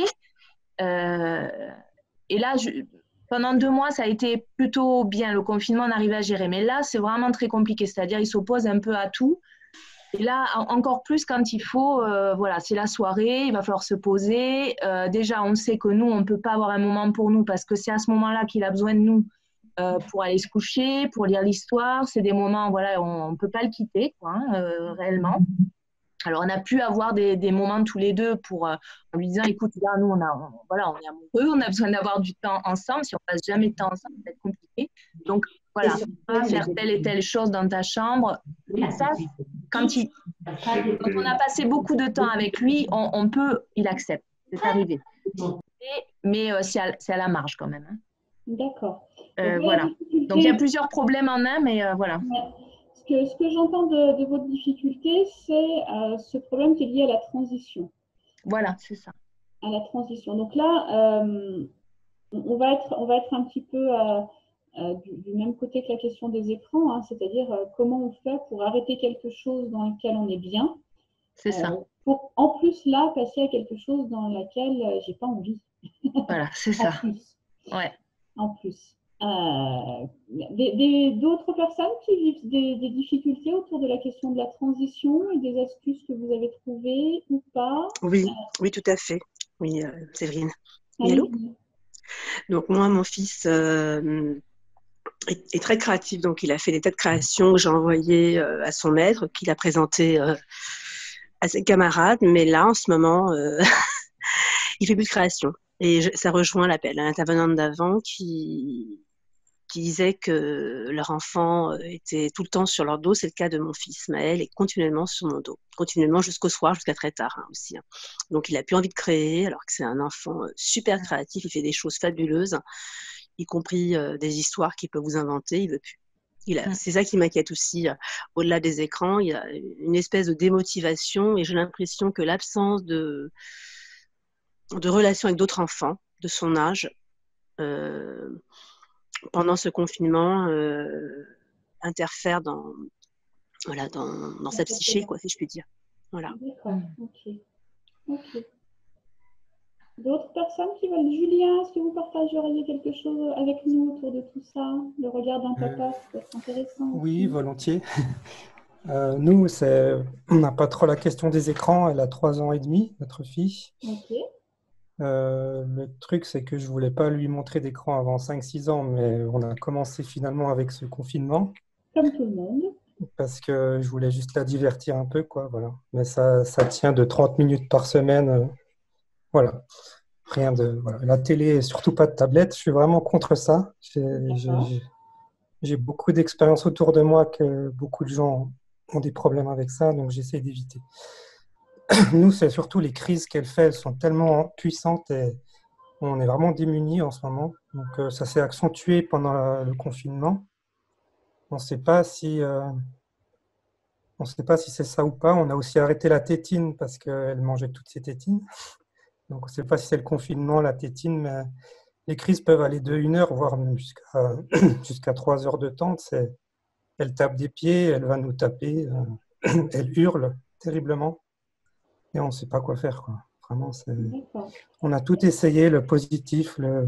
Euh, et là, je, pendant deux mois, ça a été plutôt bien. Le confinement, on arrivait à gérer. Mais là, c'est vraiment très compliqué. C'est-à-dire, il s'oppose un peu à tout. Et là, encore plus quand il faut, euh, voilà, c'est la soirée, il va falloir se poser. Euh, déjà, on sait que nous, on ne peut pas avoir un moment pour nous parce que c'est à ce moment-là qu'il a besoin de nous. Euh, pour aller se coucher, pour lire l'histoire, c'est des moments, voilà, on ne peut pas le quitter, quoi, hein, euh, réellement. Alors, on a pu avoir des, des moments tous les deux pour, euh, en lui disant, écoute, là, nous, on, a, on, voilà, on est amoureux, on a besoin d'avoir du temps ensemble. Si on passe jamais de temps ensemble, ça va être compliqué. Donc, voilà, on va faire telle et telle chose dans ta chambre. Et ça, quand, il, quand on a passé beaucoup de temps avec lui, on, on peut, il accepte, c'est arrivé. Et, mais euh, c'est à, à la marge quand même. Hein. D'accord. Euh, voilà. Donc, il y a plusieurs problèmes en un, mais euh, voilà. Ouais. Ce que, ce que j'entends de, de votre difficulté, c'est euh, ce problème qui est lié à la transition. Voilà, c'est ça. À la transition. Donc là, euh, on, va être, on va être un petit peu euh, euh, du, du même côté que la question des écrans, hein, c'est-à-dire euh, comment on fait pour arrêter quelque chose dans lequel on est bien. C'est ça. Euh, pour en plus là, passer à quelque chose dans lequel euh, j'ai pas envie. Voilà, c'est ça. En plus. Ouais. En plus. Euh, d'autres personnes qui vivent des, des difficultés autour de la question de la transition et des astuces que vous avez trouvées ou pas? Oui, oui, tout à fait. Oui, euh, Séverine. Oui, allô? Donc moi, mon fils euh, est, est très créatif, donc il a fait des tas de créations que j'ai envoyées euh, à son maître, qu'il a présenté euh, à ses camarades, mais là, en ce moment, euh, il fait plus de création. Et je, ça rejoint l'appel à l'intervenante d'avant qui, qui disait que leur enfant était tout le temps sur leur dos. C'est le cas de mon fils Maël, est continuellement sur mon dos, continuellement jusqu'au soir, jusqu'à très tard hein, aussi. Hein. Donc il n'a plus envie de créer, alors que c'est un enfant super créatif, il fait des choses fabuleuses, y compris euh, des histoires qu'il peut vous inventer, il veut plus. C'est ça qui m'inquiète aussi. Euh, au-delà des écrans, il y a une espèce de démotivation et j'ai l'impression que l'absence de, de relation avec d'autres enfants de son âge euh, pendant ce confinement euh, interfère dans, voilà, dans, dans sa psyché, quoi, si je puis dire. Voilà. D'accord, ok. Ok. D'autres personnes qui veulent? Julien, est-ce que vous partageriez quelque chose avec nous autour de tout ça? Le regard d'un papa, euh, ça peut être intéressant. Oui, aussi. volontiers. Euh, nous, c'est, on n'a pas trop la question des écrans. Elle a trois ans et demi, notre fille. Ok. Euh, le truc, c'est que je voulais pas lui montrer d'écran avant cinq six ans, mais on a commencé finalement avec ce confinement. Comme tout le monde. Parce que je voulais juste la divertir un peu, quoi, voilà. Mais ça, ça tient de trente minutes par semaine. Euh, voilà. Rien de, voilà. La télé, surtout pas de tablette. Je suis vraiment contre ça. J'ai, j'ai, j'ai beaucoup d'expériences autour de moi que beaucoup de gens ont des problèmes avec ça, donc j'essaie d'éviter. Nous, c'est surtout les crises qu'elle fait. Elles sont tellement puissantes et on est vraiment démunis en ce moment. Donc, euh, ça s'est accentué pendant la, le confinement. On ne sait pas si, euh, on ne sait pas si c'est ça ou pas. On a aussi arrêté la tétine parce qu'elle mangeait toutes ses tétines. Donc, on ne sait pas si c'est le confinement, la tétine, mais les crises peuvent aller de une heure, voire jusqu'à jusqu'à trois heures de temps. C'est, elle tape des pieds, elle va nous taper, euh, elle hurle terriblement et on ne sait pas quoi faire, quoi. Vraiment, c'est... on a tout essayé, le positif, le...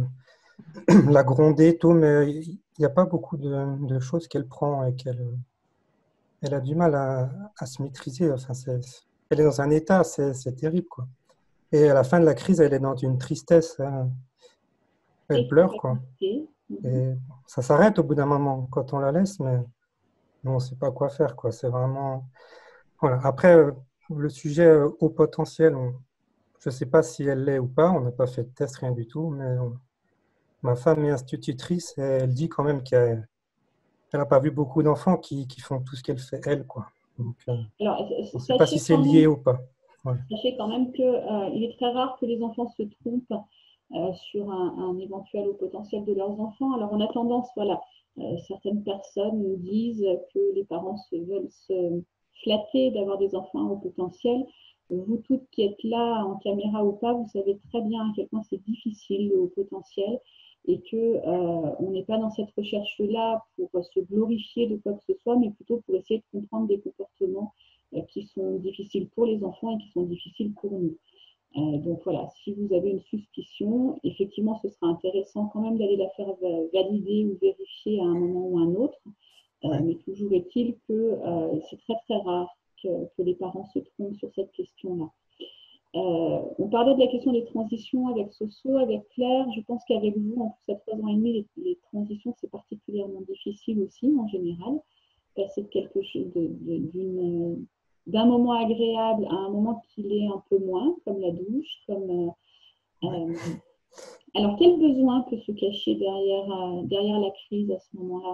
la gronder, tout, mais il n'y a pas beaucoup de, de choses qu'elle prend et qu'elle elle a du mal à, à se maîtriser. Enfin, c'est, elle est dans un état, c'est, c'est terrible, quoi. Et à la fin de la crise, elle est dans une tristesse. Hein. Elle et pleure, quoi. Et ça s'arrête au bout d'un moment quand on la laisse, mais on ne sait pas quoi faire, quoi. C'est vraiment... Voilà. Après, le sujet haut potentiel, on... je ne sais pas si elle l'est ou pas. On n'a pas fait de test, rien du tout, mais on... ma femme est institutrice et elle dit quand même qu'elle n'a pas vu beaucoup d'enfants qui, qui font tout ce qu'elle fait, elle, quoi. Donc, euh, Alors, on ne sait pas si c'est lié même, ou pas. Ouais. Sachez quand même qu'il euh, est très rare que les enfants se trompent euh, sur un, un éventuel haut potentiel de leurs enfants. Alors, on a tendance, voilà, euh, certaines personnes nous disent que les parents se, veulent se flatter d'avoir des enfants au potentiel. Vous toutes qui êtes là, en caméra ou pas, vous savez très bien à quel point c'est difficile le haut potentiel et qu'on euh, n'est pas dans cette recherche-là pour se glorifier de quoi que ce soit, mais plutôt pour essayer de comprendre des comportements euh, qui sont difficiles pour les enfants et qui sont difficiles pour nous. Euh, donc voilà, si vous avez une suspicion, effectivement, ce sera intéressant quand même d'aller la faire valider ou vérifier à un moment ou à un autre. Euh, ouais. Mais toujours est-il que euh, c'est très très rare que, que les parents se trompent sur cette question-là. Euh, on parlait de la question des transitions avec Soso, avec Claire. Je pense qu'avec vous, en plus à trois ans et demi, les, les transitions, c'est particulièrement difficile aussi en général. Passer de quelque chose de, de, d'une, d'un moment agréable à un moment qui l'est un peu moins, comme la douche, comme... Euh, euh, alors, quel besoin peut se cacher derrière, euh, derrière la crise à ce moment-là?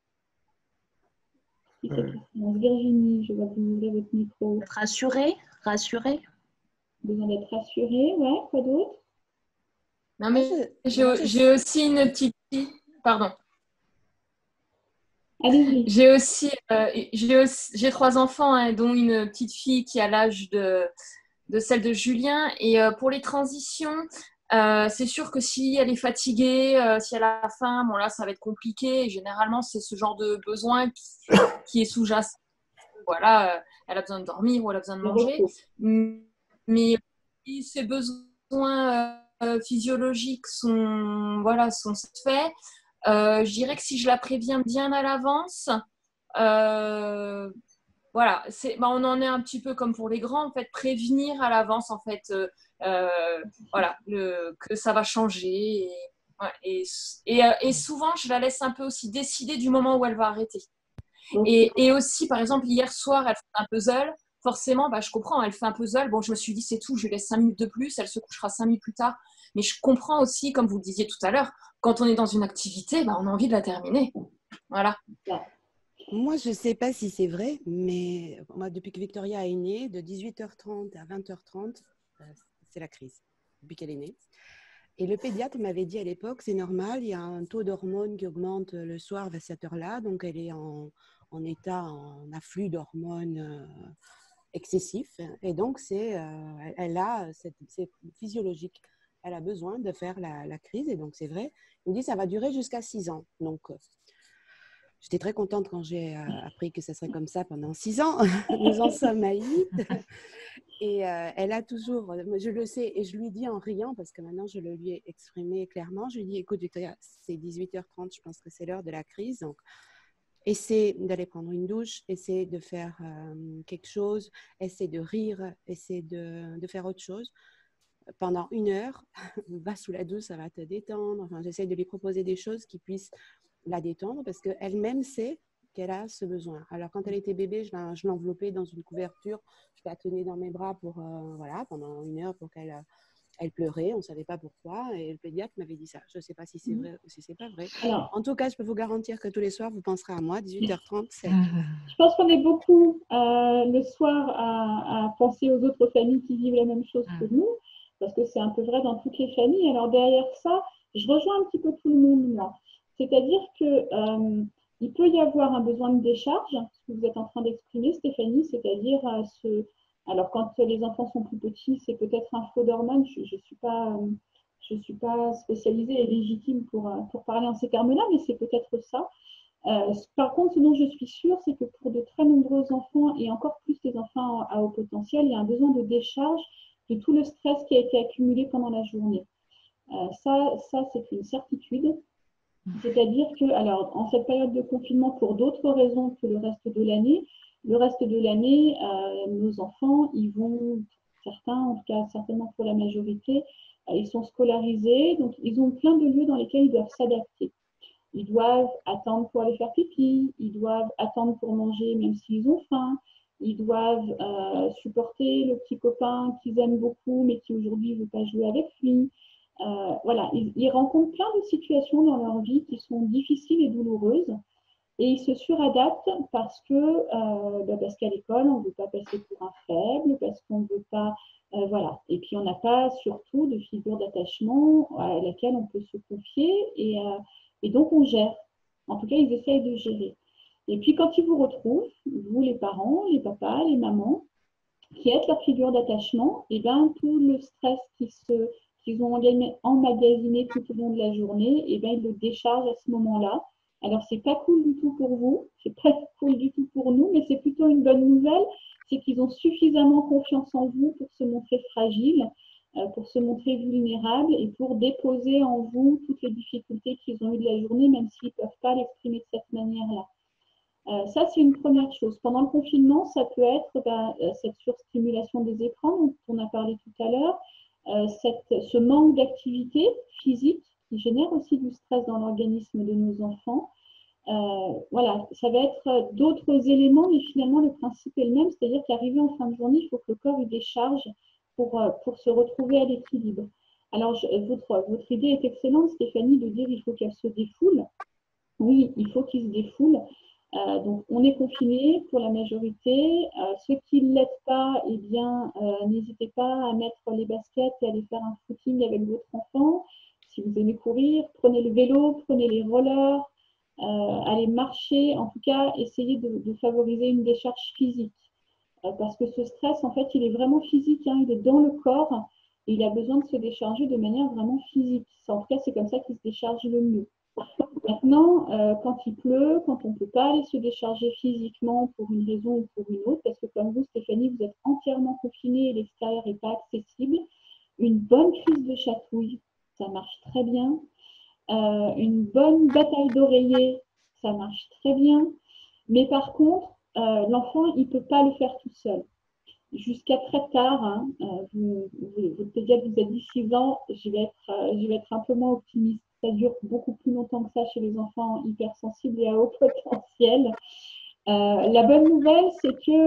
Euh. Virginie, je vois que vous ouvrez votre micro. Rassurée, rassurée. Besoin d'être rassurée, ouais, quoi d'autre? Non, mais j'ai, j'ai aussi une petite fille. Pardon. Allez-y. J'ai aussi, euh, j'ai, aussi j'ai trois enfants, hein, dont une petite fille qui a l'âge de, de celle de Julien. Et euh, pour les transitions, euh, c'est sûr que si elle est fatiguée, euh, si elle a faim, bon là, ça va être compliqué. Et généralement, c'est ce genre de besoin qui, qui est sous-jacent. Voilà, euh, elle a besoin de dormir ou elle a besoin de manger. Mais si ces besoins euh, physiologiques sont, voilà, sont faits, Euh, je dirais que si je la préviens bien à l'avance, euh, voilà, c'est, bah, on en est un petit peu comme pour les grands, en fait, prévenir à l'avance, en fait, euh, euh, voilà, le, que ça va changer. Et, ouais, et, et, et souvent, je la laisse un peu aussi décider du moment où elle va arrêter. Et, et aussi, par exemple, hier soir, elle fait un puzzle. Forcément, bah, je comprends, elle fait un puzzle. Bon, je me suis dit, c'est tout, je lui laisse cinq minutes de plus, elle se couchera cinq minutes plus tard. Mais je comprends aussi, comme vous le disiez tout à l'heure, quand on est dans une activité, bah, on a envie de la terminer. Voilà. Moi, je ne sais pas si c'est vrai, mais moi, depuis que Victoria est née, de dix-huit heures trente à vingt heures trente, c'est la crise, depuis qu'elle est née. Et le pédiatre m'avait dit à l'époque, c'est normal, il y a un taux d'hormones qui augmente le soir vers cette heure-là, donc elle est en, en état, en afflux d'hormones euh, excessif. Et donc, c'est, euh, elle a, c'est, c'est physiologique. Elle a besoin de faire la, la crise, et donc c'est vrai. Il me dit ça va durer jusqu'à six ans. Donc, j'étais très contente quand j'ai euh, appris que ça serait comme ça pendant six ans. Nous en sommes à huit. Et euh, elle a toujours, je le sais, et je lui dis en riant, parce que maintenant je le lui ai exprimé clairement, je lui dis, écoute Victoria, c'est dix-huit heures trente, je pense que c'est l'heure de la crise, donc essaie d'aller prendre une douche, essaie de faire euh, quelque chose, essaie de rire, essaie de, de faire autre chose. Pendant une heure, va sous la douche, ça va te détendre. Enfin, j'essaie de lui proposer des choses qui puissent la détendre parce qu'elle-même sait qu'elle a ce besoin. Alors, quand elle était bébé, je, je l'enveloppais dans une couverture, je la tenais dans mes bras pour, euh, voilà, pendant une heure pour qu'elle elle pleurait. On ne savait pas pourquoi et le pédiatre m'avait dit ça. Je ne sais pas si c'est vrai ou si ce n'est pas vrai. Alors, en tout cas, je peux vous garantir que tous les soirs, vous penserez à moi, dix-huit heures trente, c'est... Je pense qu'on est beaucoup euh, le soir à, à penser aux autres familles qui vivent la même chose que nous, parce que c'est un peu vrai dans toutes les familles. Alors derrière ça, je rejoins un petit peu tout le monde là. C'est-à-dire qu'il euh, peut y avoir un besoin de décharge, ce que vous êtes en train d'exprimer, Stéphanie, c'est-à-dire euh, ce... Alors quand les enfants sont plus petits, c'est peut-être un flot d'hormones. Je ne suis pas, euh, je suis pas spécialisée et légitime pour, euh, pour parler en ces termes-là, mais c'est peut-être ça. Euh, par contre, ce dont je suis sûre, c'est que pour de très nombreux enfants, et encore plus les enfants à haut potentiel, il y a un besoin de décharge de tout le stress qui a été accumulé pendant la journée. Euh, ça, ça c'est une certitude. C'est-à-dire que, alors, en cette période de confinement, pour d'autres raisons que le reste de l'année, le reste de l'année, euh, nos enfants, ils vont, certains, en tout cas certainement pour la majorité, euh, ils sont scolarisés, donc ils ont plein de lieux dans lesquels ils doivent s'adapter. Ils doivent attendre pour aller faire pipi, ils doivent attendre pour manger même s'ils ont faim, ils doivent euh, supporter le petit copain qu'ils aiment beaucoup mais qui aujourd'hui ne veut pas jouer avec lui. Euh, voilà, ils, ils rencontrent plein de situations dans leur vie qui sont difficiles et douloureuses et ils se suradaptent parce que euh, bah parce qu'à l'école, on ne veut pas passer pour un faible, parce qu'on ne veut pas... Euh, voilà. Et puis, on n'a pas surtout de figure d'attachement à laquelle on peut se confier et... Euh, Et donc, on gère. En tout cas, ils essayent de gérer. Et puis, quand ils vous retrouvent, vous, les parents, les papas, les mamans, qui êtes leur figure d'attachement, et bien, tout le stress qu'ils se, qu'ils ont emmagasiné tout au long de la journée, et bien, ils le déchargent à ce moment-là. Alors, c'est pas cool du tout pour vous, c'est pas cool du tout pour nous, mais c'est plutôt une bonne nouvelle, c'est qu'ils ont suffisamment confiance en vous pour se montrer fragiles, pour se montrer vulnérables et pour déposer en vous toutes les difficultés qu'ils ont eues de la journée, même s'ils ne peuvent pas l'exprimer de cette manière-là. Euh, ça, c'est une première chose. Pendant le confinement, ça peut être ben, cette surstimulation des écrans dont on a parlé tout à l'heure, euh, cette, ce manque d'activité physique qui génère aussi du stress dans l'organisme de nos enfants. Euh, voilà, ça va être d'autres éléments, mais finalement, le principe est le même, c'est-à-dire qu'arrivé en fin de journée, il faut que le corps il décharge Pour, pour se retrouver à l'équilibre. Alors, je, votre, votre idée est excellente, Stéphanie, de dire qu'il faut qu'elle se défoule. Oui, il faut qu'il se défoule. Euh, donc, on est confinés pour la majorité. Euh, ceux qui ne l'aident pas, eh bien, euh, n'hésitez pas à mettre les baskets et aller faire un footing avec votre enfant. Si vous aimez courir, prenez le vélo, prenez les rollers, euh, allez marcher. En tout cas, essayez de, de favoriser une décharge physique. Parce que ce stress, en fait, il est vraiment physique, hein, il est dans le corps et il a besoin de se décharger de manière vraiment physique. En tout cas, c'est comme ça qu'il se décharge le mieux. Maintenant, euh, quand il pleut, quand on ne peut pas aller se décharger physiquement pour une raison ou pour une autre, parce que comme vous, Stéphanie, vous êtes entièrement confinée et l'extérieur n'est pas accessible, une bonne crise de chatouille, ça marche très bien. Euh, une bonne bataille d'oreiller, ça marche très bien. Mais par contre, Euh, l'enfant, il ne peut pas le faire tout seul. Jusqu'à très tard, hein, euh, vous, vous, votre pédiatre vous a dit six ans, je vais, être, euh, je vais être un peu moins optimiste. Ça dure beaucoup plus longtemps que ça chez les enfants hypersensibles et à haut potentiel. Euh, la bonne nouvelle, c'est que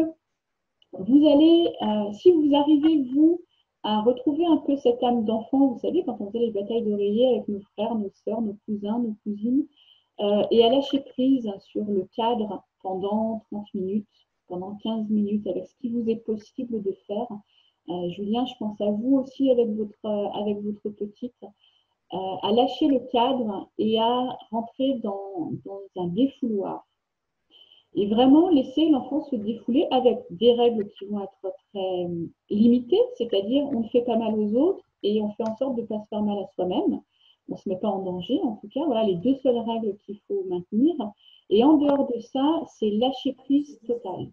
vous allez, euh, si vous arrivez, vous, à retrouver un peu cette âme d'enfant, vous savez, quand on faisait les batailles d'oreiller avec nos frères, nos sœurs, nos cousins, nos cousines, euh, et à lâcher prise sur le cadre pendant trente minutes, pendant quinze minutes, avec ce qui vous est possible de faire. Euh, Julien, je pense à vous aussi avec votre, euh, avec votre petite, euh, à lâcher le cadre et à rentrer dans, dans un défouloir. Et vraiment laisser l'enfant se défouler avec des règles qui vont être très limitées, c'est-à-dire on ne fait pas mal aux autres et on fait en sorte de ne pas se faire mal à soi-même. On ne se met pas en danger, en tout cas. Voilà les deux seules règles qu'il faut maintenir. Et en dehors de ça, c'est lâcher prise totale.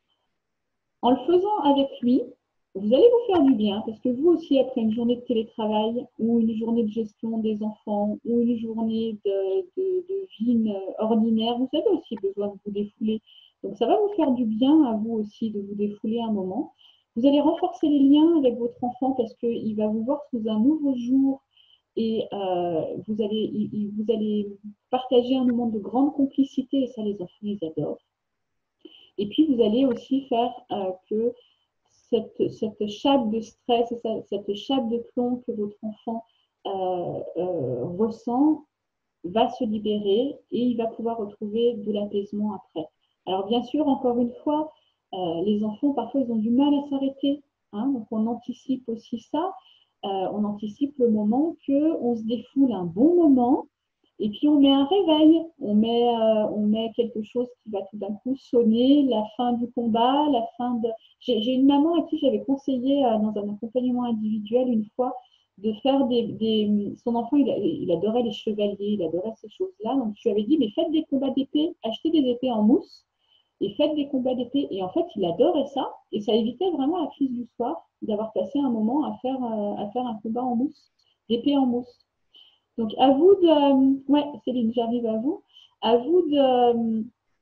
En le faisant avec lui, vous allez vous faire du bien parce que vous aussi, après une journée de télétravail ou une journée de gestion des enfants ou une journée de, de, de vie ordinaire, vous avez aussi besoin de vous défouler. Donc, ça va vous faire du bien à vous aussi de vous défouler un moment. Vous allez renforcer les liens avec votre enfant parce qu'il va vous voir sous un nouveau jour et euh, vous, allez, il, vous allez partager un moment de grande complicité et ça, les enfants, ils adorent. Et puis, vous allez aussi faire euh, que cette, cette chape de stress, cette chape de plomb que votre enfant euh, euh, ressent va se libérer et il va pouvoir retrouver de l'apaisement après. Alors, bien sûr, encore une fois, euh, les enfants, parfois, ils ont du mal à s'arrêter. Hein, donc, on anticipe aussi ça. Euh, on anticipe le moment qu'on se défoule un bon moment. Et puis, on met un réveil, on met, euh, on met quelque chose qui va tout d'un coup sonner, la fin du combat, la fin de... J'ai une maman à qui j'avais conseillé euh, dans un accompagnement individuel une fois de faire des... des... Son enfant, il, il adorait les chevaliers, il adorait ces choses-là. Donc, je lui avais dit, mais faites des combats d'épée, achetez des épées en mousse et faites des combats d'épée. Et en fait, il adorait ça. Et ça évitait vraiment la crise du soir d'avoir passé un moment à faire, euh, à faire un combat en mousse, d'épée en mousse. Donc, à vous de... Ouais, Céline, j'arrive à vous. À vous de,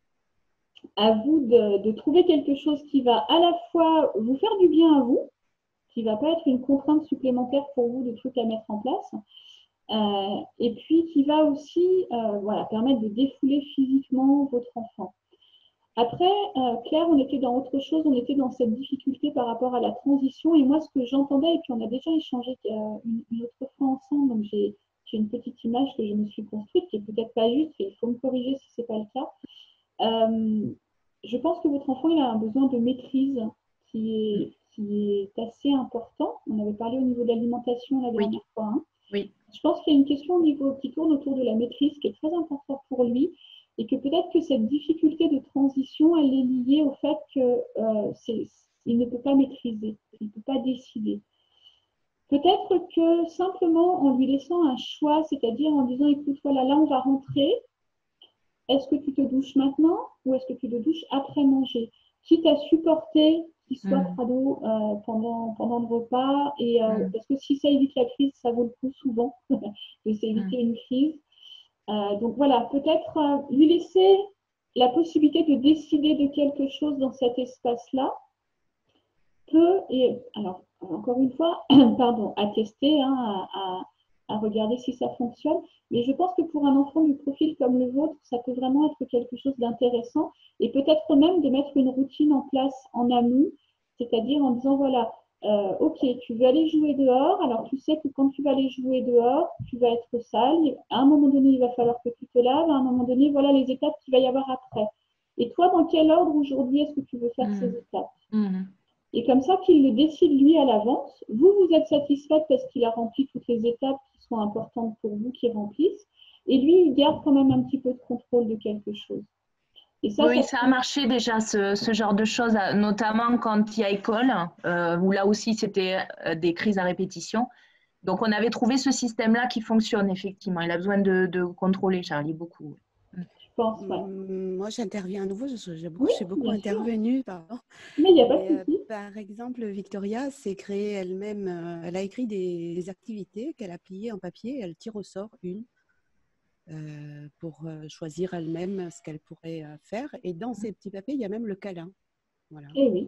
à vous de, de trouver quelque chose qui va à la fois vous faire du bien à vous, qui ne va pas être une contrainte supplémentaire pour vous de trucs à mettre en place, euh, et puis qui va aussi euh, voilà, permettre de défouler physiquement votre enfant. Après, euh, Claire, on était dans autre chose, on était dans cette difficulté par rapport à la transition, et moi, ce que j'entendais, et puis on a déjà échangé euh, une, une autre fois ensemble, donc j'ai... J'ai une petite image que je me suis construite qui n'est peut-être pas juste, et il faut me corriger si ce n'est pas le cas. Euh, je pense que votre enfant il a un besoin de maîtrise qui est, qui est assez important. On avait parlé au niveau de l'alimentation la dernière oui. fois. Hein. Oui. Je pense qu'il y a une question au niveau, qui tourne autour de la maîtrise qui est très importante pour lui et que peut-être que cette difficulté de transition, elle est liée au fait qu'il euh, ne peut pas maîtriser, il ne peut pas décider. Peut-être que simplement en lui laissant un choix, c'est-à-dire en disant, écoute, voilà, là on va rentrer, est-ce que tu te douches maintenant ou est-ce que tu te douches après manger? Quitte à supporter qu'il soit mmh. crado euh, pendant, pendant le repas, et, euh, mmh. parce que si ça évite la crise, ça vaut le coup souvent de s'éviter mmh. une crise. Euh, donc voilà, peut-être euh, lui laisser la possibilité de décider de quelque chose dans cet espace-là peut, et alors encore une fois, pardon, à tester, hein, à, à, à regarder si ça fonctionne. Mais je pense que pour un enfant du profil comme le vôtre, ça peut vraiment être quelque chose d'intéressant et peut-être même de mettre une routine en place en amont, c'est-à-dire en disant, voilà, euh, ok, tu veux aller jouer dehors, alors tu sais que quand tu vas aller jouer dehors, tu vas être sale, à un moment donné, il va falloir que tu te laves, à un moment donné, voilà les étapes qu'il va y avoir après. Et toi, dans quel ordre aujourd'hui est-ce que tu veux faire mmh. ces étapes mmh. Et comme ça, qu'il le décide lui à l'avance. Vous, vous êtes satisfaite parce qu'il a rempli toutes les étapes qui sont importantes pour vous, qui remplissent. Et lui, il garde quand même un petit peu de contrôle de quelque chose. Et ça, oui, ça, ça a marché déjà, ce, ce genre de choses, notamment quand il y a école, euh, où là aussi, c'était des crises à répétition. Donc, on avait trouvé ce système-là qui fonctionne, effectivement. Il a besoin de, de contrôler, Charlie, beaucoup. Pense, ouais. Moi, j'interviens à nouveau. J'ai beaucoup, oui, beaucoup intervenu. Pardon. Mais il n'y a pas de euh, Par exemple, Victoria s'est créée elle-même. Euh, elle a écrit des, des activités qu'elle a pliées en papier. Elle tire au sort une euh, pour euh, choisir elle-même ce qu'elle pourrait euh, faire. Et dans ces petits papiers, il y a même le câlin. Voilà. Eh oui.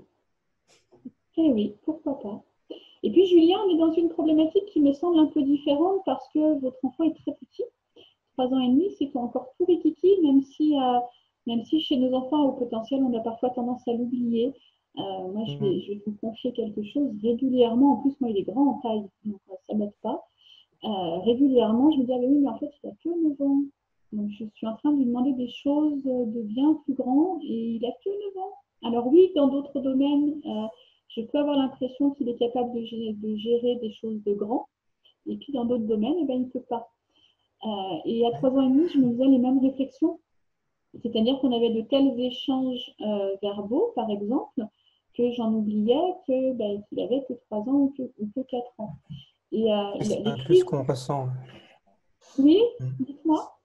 Eh oui, pourquoi pas. Et puis, Julien, on est dans une problématique qui me semble un peu différente parce que votre enfant est très petit. Trois ans et demi, c'est encore tout rikiki, même si, euh, même si chez nos enfants au potentiel, on a parfois tendance à l'oublier. Euh, moi, je vais, je vais vous confier quelque chose régulièrement. En plus, moi, il est grand en taille, donc ça ne m'aide pas. Euh, régulièrement, je me dis, ah, oui, mais en fait, il n'a que neuf ans. Donc, je suis en train de lui demander des choses de bien plus grand et il n'a que neuf ans. Alors oui, dans d'autres domaines, euh, je peux avoir l'impression qu'il est capable de gérer, de gérer des choses de grand. Et puis, dans d'autres domaines, eh ben, il ne peut pas. Euh, et à trois ans et demi, je me faisais les mêmes réflexions. C'est-à-dire qu'on avait de tels échanges euh, verbaux, par exemple, que j'en oubliais que, ben, qu'il avait que trois ans ou que, ou que quatre ans. Et, euh, c'est les un crises... peu ce qu'on ressent. Oui, mmh. dites-moi.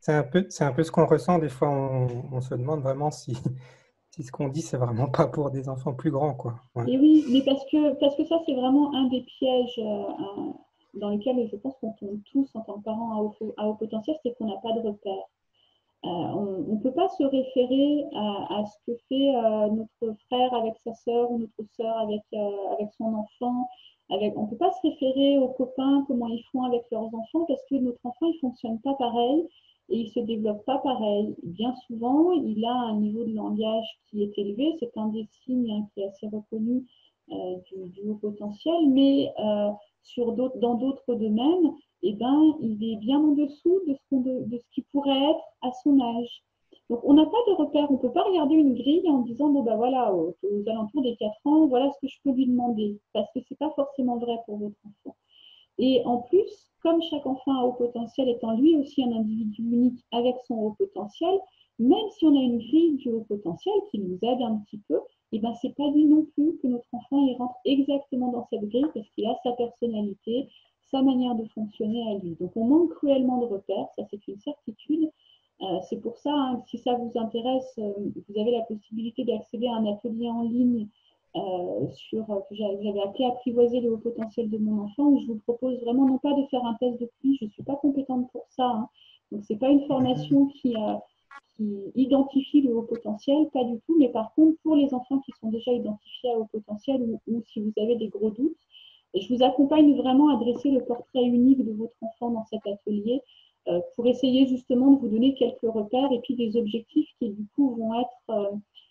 c'est un peu, c'est un peu ce qu'on ressent. Des fois, on, on se demande vraiment si, si ce qu'on dit, c'est vraiment pas pour des enfants plus grands, quoi. Ouais. Et oui, mais parce que, parce que ça, c'est vraiment un des pièges euh, un- dans lesquels je pense qu'on tombe tous en tant que parents à haut, à haut potentiel, c'est qu'on n'a pas de repère. Euh, on ne peut pas se référer à, à ce que fait euh, notre frère avec sa sœur ou notre sœur avec, euh, avec son enfant. Avec, on ne peut pas se référer aux copains, comment ils font avec leurs enfants, parce que notre enfant, il ne fonctionne pas pareil et il ne se développe pas pareil. Bien souvent, il a un niveau de langage qui est élevé, c'est un des signes hein, qui est assez reconnu euh, du, du haut potentiel, mais euh, sur d'autres, dans d'autres domaines, eh ben, il est bien en dessous de ce, qu'on de, de ce qui pourrait être à son âge. Donc, on n'a pas de repère. On ne peut pas regarder une grille en disant, bon, ben voilà, aux, aux alentours des quatre ans, voilà ce que je peux lui demander. Parce que ce n'est pas forcément vrai pour votre enfant. Et en plus, comme chaque enfant à haut potentiel étant lui aussi un individu unique avec son haut potentiel, même si on a une grille du haut potentiel qui nous aide un petit peu, eh ben, ce n'est pas dit non plus que notre enfant il rentre exactement dans cette grille parce qu'il a sa personnalité, sa manière de fonctionner à lui. Donc, on manque cruellement de repères, ça c'est une certitude. Euh, c'est pour ça, hein, si ça vous intéresse, euh, vous avez la possibilité d'accéder à un atelier en ligne euh, sur, que j'avais appelé Apprivoiser le haut potentiel de mon enfant, où je vous propose vraiment non pas de faire un test de Q I, je ne suis pas compétente pour ça, hein. Donc ce n'est pas une formation qui, euh, qui identifie le haut potentiel, pas du tout, mais par contre pour les enfants qui sont déjà identifiés à haut potentiel ou, ou si vous avez des gros doutes, je vous accompagne vraiment à dresser le portrait unique de votre enfant dans cet atelier euh, pour essayer justement de vous donner quelques repères et puis des objectifs qui du coup vont être euh,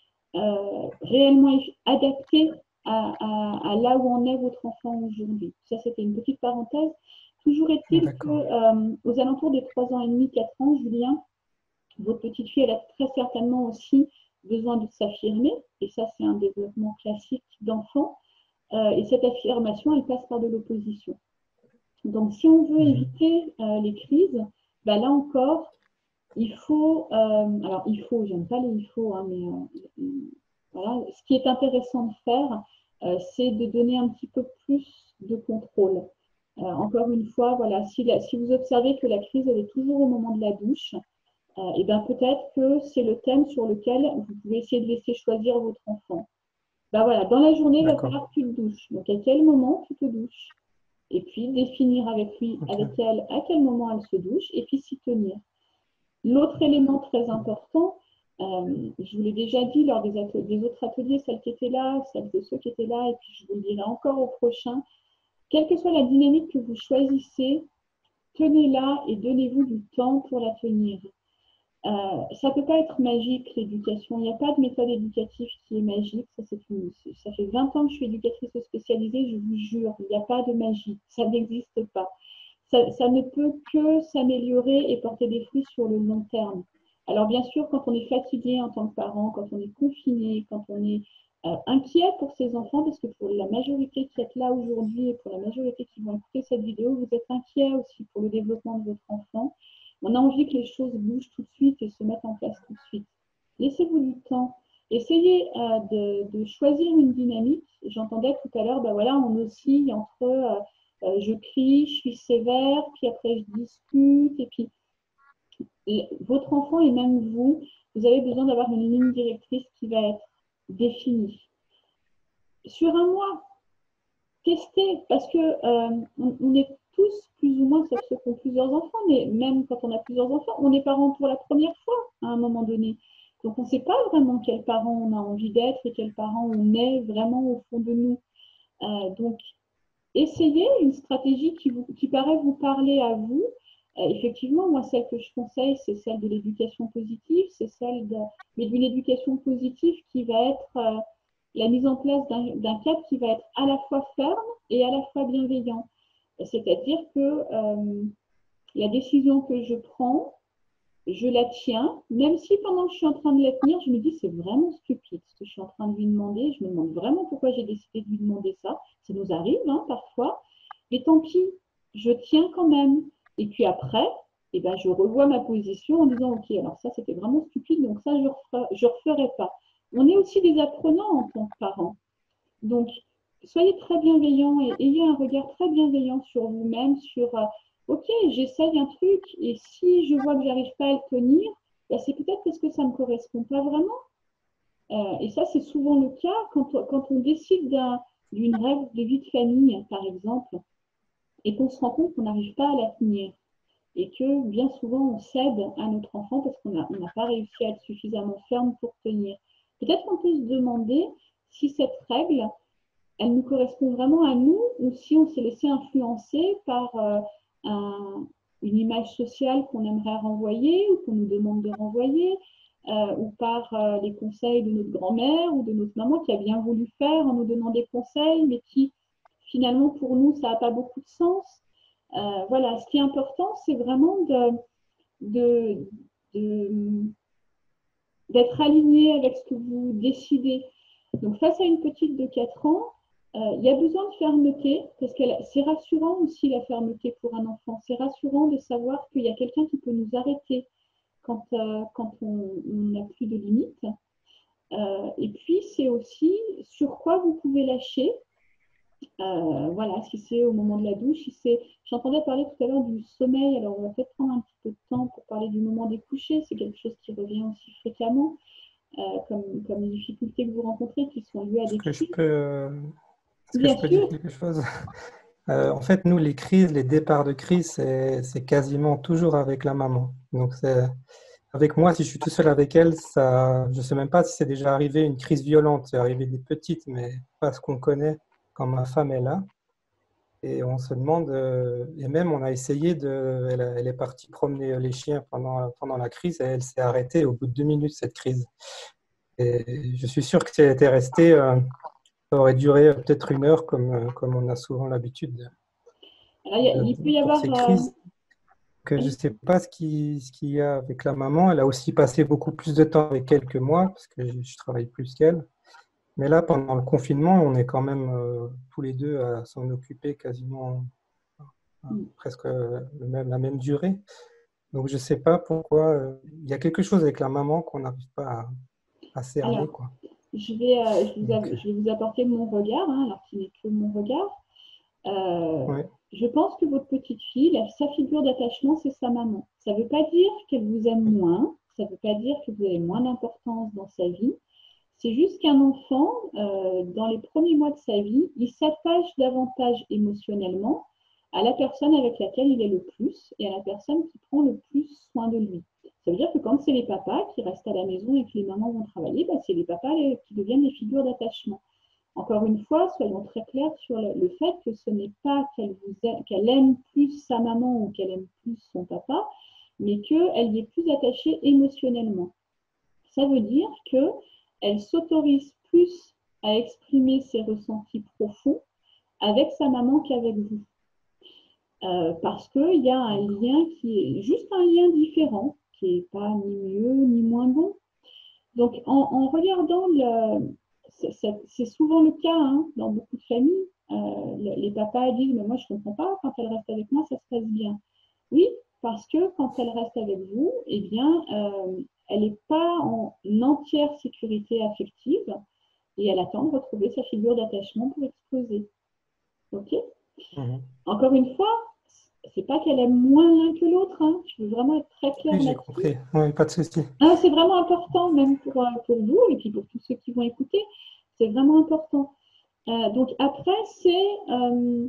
euh, réellement adaptés à, à, à là où en est votre enfant aujourd'hui. Ça, c'était une petite parenthèse. Toujours est-il que euh, aux alentours des trois ans et demi, quatre ans, Julien, votre petite fille, elle a très certainement aussi besoin de s'affirmer, et ça, c'est un développement classique d'enfant. Euh, et cette affirmation, elle passe par de l'opposition. Donc, si on veut éviter euh, les crises, bah, là encore, il faut, euh, alors il faut, j'aime pas les il faut, hein, mais euh, voilà, ce qui est intéressant de faire, euh, c'est de donner un petit peu plus de contrôle. Euh, encore une fois, voilà, si, la, si vous observez que la crise elle est toujours au moment de la douche, euh, et bien peut-être que c'est le thème sur lequel vous pouvez essayer de laisser choisir votre enfant. Ben voilà, dans la journée, il va falloir que tu te douches. Donc, à quel moment tu te douches? Et puis, définir avec lui, okay. avec elle, à quel moment elle se douche, et puis s'y tenir. L'autre élément très important, euh, je vous l'ai déjà dit lors des, des autres ateliers, celles qui étaient là, celles et ceux qui étaient là, et puis je vous le dirai encore au prochain, quelle que soit la dynamique que vous choisissez, tenez-la et donnez-vous du temps pour la tenir. Euh, ça ne peut pas être magique, l'éducation. Il n'y a pas de méthode éducative qui est magique. Ça, une, ça fait vingt ans que je suis éducatrice spécialisée, je vous jure, il n'y a pas de magie. Ça n'existe pas. Ça, ça ne peut que s'améliorer et porter des fruits sur le long terme. Alors, bien sûr, quand on est fatigué en tant que parent, quand on est confiné, quand on est euh, inquiet pour ses enfants, parce que pour la majorité qui est là aujourd'hui et pour la majorité qui vont écouter cette vidéo, vous êtes inquiet aussi pour le développement de votre enfant. On a envie que les choses bougent tout de suite et se mettent en place tout de suite. Laissez-vous du temps. Essayez euh, de, de choisir une dynamique. J'entendais tout à l'heure, ben voilà, on oscille entre euh, euh, je crie, je suis sévère, puis après je discute, et puis et votre enfant et même vous, vous avez besoin d'avoir une ligne directrice qui va être définie. Sur un mois, testez, parce que euh, on, on est tous, plus ou moins, sauf ceux qui ont plusieurs enfants, mais même quand on a plusieurs enfants, on est parents pour la première fois à un moment donné. Donc, on ne sait pas vraiment quel parent on a envie d'être et quel parent on est vraiment au fond de nous. Euh, donc, essayez une stratégie qui, vous, qui paraît vous parler à vous. Euh, effectivement, moi, celle que je conseille, c'est celle de l'éducation positive, c'est celle de, mais d'une éducation positive qui va être euh, la mise en place d'un cadre qui va être à la fois ferme et à la fois bienveillant. C'est-à-dire que euh, la décision que je prends, je la tiens, même si pendant que je suis en train de la tenir, je me dis c'est vraiment stupide ce que je suis en train de lui demander. Je me demande vraiment pourquoi j'ai décidé de lui demander ça. Ça nous arrive hein, parfois. Mais tant pis, je tiens quand même. Et puis après, eh ben, je revois ma position en disant ok, alors ça c'était vraiment stupide, donc ça je ne referai, je referai pas. On est aussi des apprenants en tant que parents. Donc, soyez très bienveillants et ayez un regard très bienveillant sur vous-même, sur, ok, j'essaye un truc et si je vois que j'arrive pas à le tenir, ben, c'est peut-être parce que ça me correspond pas vraiment. Euh, et ça, c'est souvent le cas quand, quand on décide d'un, d'une règle de vie de famille, par exemple, et qu'on se rend compte qu'on n'arrive pas à la tenir. Et que bien souvent, on cède à notre enfant parce qu'on n'a on n'a pas réussi à être suffisamment ferme pour tenir. Peut-être qu'on peut se demander si cette règle, elle nous correspond vraiment à nous ou si on s'est laissé influencer par euh, un, une image sociale qu'on aimerait renvoyer ou qu'on nous demande de renvoyer, euh, ou par euh, les conseils de notre grand-mère ou de notre maman qui a bien voulu faire en nous donnant des conseils, mais qui finalement pour nous, ça n'a pas beaucoup de sens. Euh, voilà, ce qui est important, c'est vraiment de, de, de, d'être aligné avec ce que vous décidez. Donc face à une petite de quatre ans, euh, il y a besoin de fermeté, parce que c'est rassurant aussi la fermeté pour un enfant. C'est rassurant de savoir qu'il y a quelqu'un qui peut nous arrêter quand, euh, quand on n'a plus de limites. Euh, et puis, c'est aussi sur quoi vous pouvez lâcher. Euh, voilà, si c'est au moment de la douche, si c'est... J'entendais parler tout à l'heure du sommeil, alors on va peut-être prendre un petit peu de temps pour parler du moment des couchers, c'est quelque chose qui revient aussi fréquemment, euh, comme, comme les difficultés que vous rencontrez qui sont liées à des crises. Est-ce que je peux, euh, est-ce que Bien je peux sûr. dire quelque chose? Euh, en fait, nous, les crises, les départs de crise, c'est, c'est quasiment toujours avec la maman. Donc, c'est, avec moi, si je suis tout seul avec elle, ça, je ne sais même pas si c'est déjà arrivé une crise violente. C'est arrivé des petites, mais pas ce qu'on connaît quand ma femme est là. Et on se demande, euh, et même on a essayé de, elle, elle est partie promener les chiens pendant, pendant la crise et elle s'est arrêtée au bout de deux minutes, cette crise. Et je suis sûr que si elle était restée, euh, ça aurait duré peut-être une heure, comme, comme on a souvent l'habitude Alors, il, il peut y pour avoir... ces Euh... crises. Que je ne sais pas ce qu'il ce qu'il y a avec la maman. Elle a aussi passé beaucoup plus de temps avec elle que moi, parce que je, je travaille plus qu'elle. Mais là, pendant le confinement, on est quand même euh, tous les deux à s'en occuper quasiment euh, presque le même, la même durée. Donc, je ne sais pas pourquoi. Euh, il y a quelque chose avec la maman qu'on n'arrive pas à, à cerner, Alors, quoi. Je vais, euh, je, vous Donc, je vais vous apporter mon regard, hein, alors qu'il n'est que mon regard. Euh, ouais. Je pense que votre petite fille, la, sa figure d'attachement, c'est sa maman. Ça ne veut pas dire qu'elle vous aime moins, ça ne veut pas dire que vous avez moins d'importance dans sa vie. C'est juste qu'un enfant, euh, dans les premiers mois de sa vie, il s'attache davantage émotionnellement à la personne avec laquelle il est le plus et à la personne qui prend le plus soin de lui. Ça veut dire que quand c'est les papas qui restent à la maison et que les mamans vont travailler, bah, c'est les papas les, qui deviennent les figures d'attachement. Encore une fois, soyons très clairs sur le, le fait que ce n'est pas qu'elle qu'elle aime plus sa maman ou qu'elle aime plus son papa, mais qu'elle y est plus attachée émotionnellement. Ça veut dire qu'elle s'autorise plus à exprimer ses ressentis profonds avec sa maman qu'avec vous. Euh, parce qu'il y a un lien qui est juste un lien différent, qui n'est pas ni mieux ni moins bon. Donc, en, en regardant, le, c'est souvent le cas hein, dans beaucoup de familles, euh, les, les papas disent « mais moi je ne comprends pas, quand elle reste avec moi, ça se passe bien ». Oui, parce que quand elle reste avec vous, eh bien, euh, elle n'est pas en entière sécurité affective et elle attend de retrouver sa figure d'attachement pour exploser. Ok ? Mmh. Encore une fois, c'est pas qu'elle aime moins l'un que l'autre. Hein. Je veux vraiment être très claire. Oui, j'ai compris. Oui, pas de souci. Ah, c'est vraiment important, même pour, pour vous et puis pour tous ceux qui vont écouter. C'est vraiment important. Euh, donc après, c'est euh,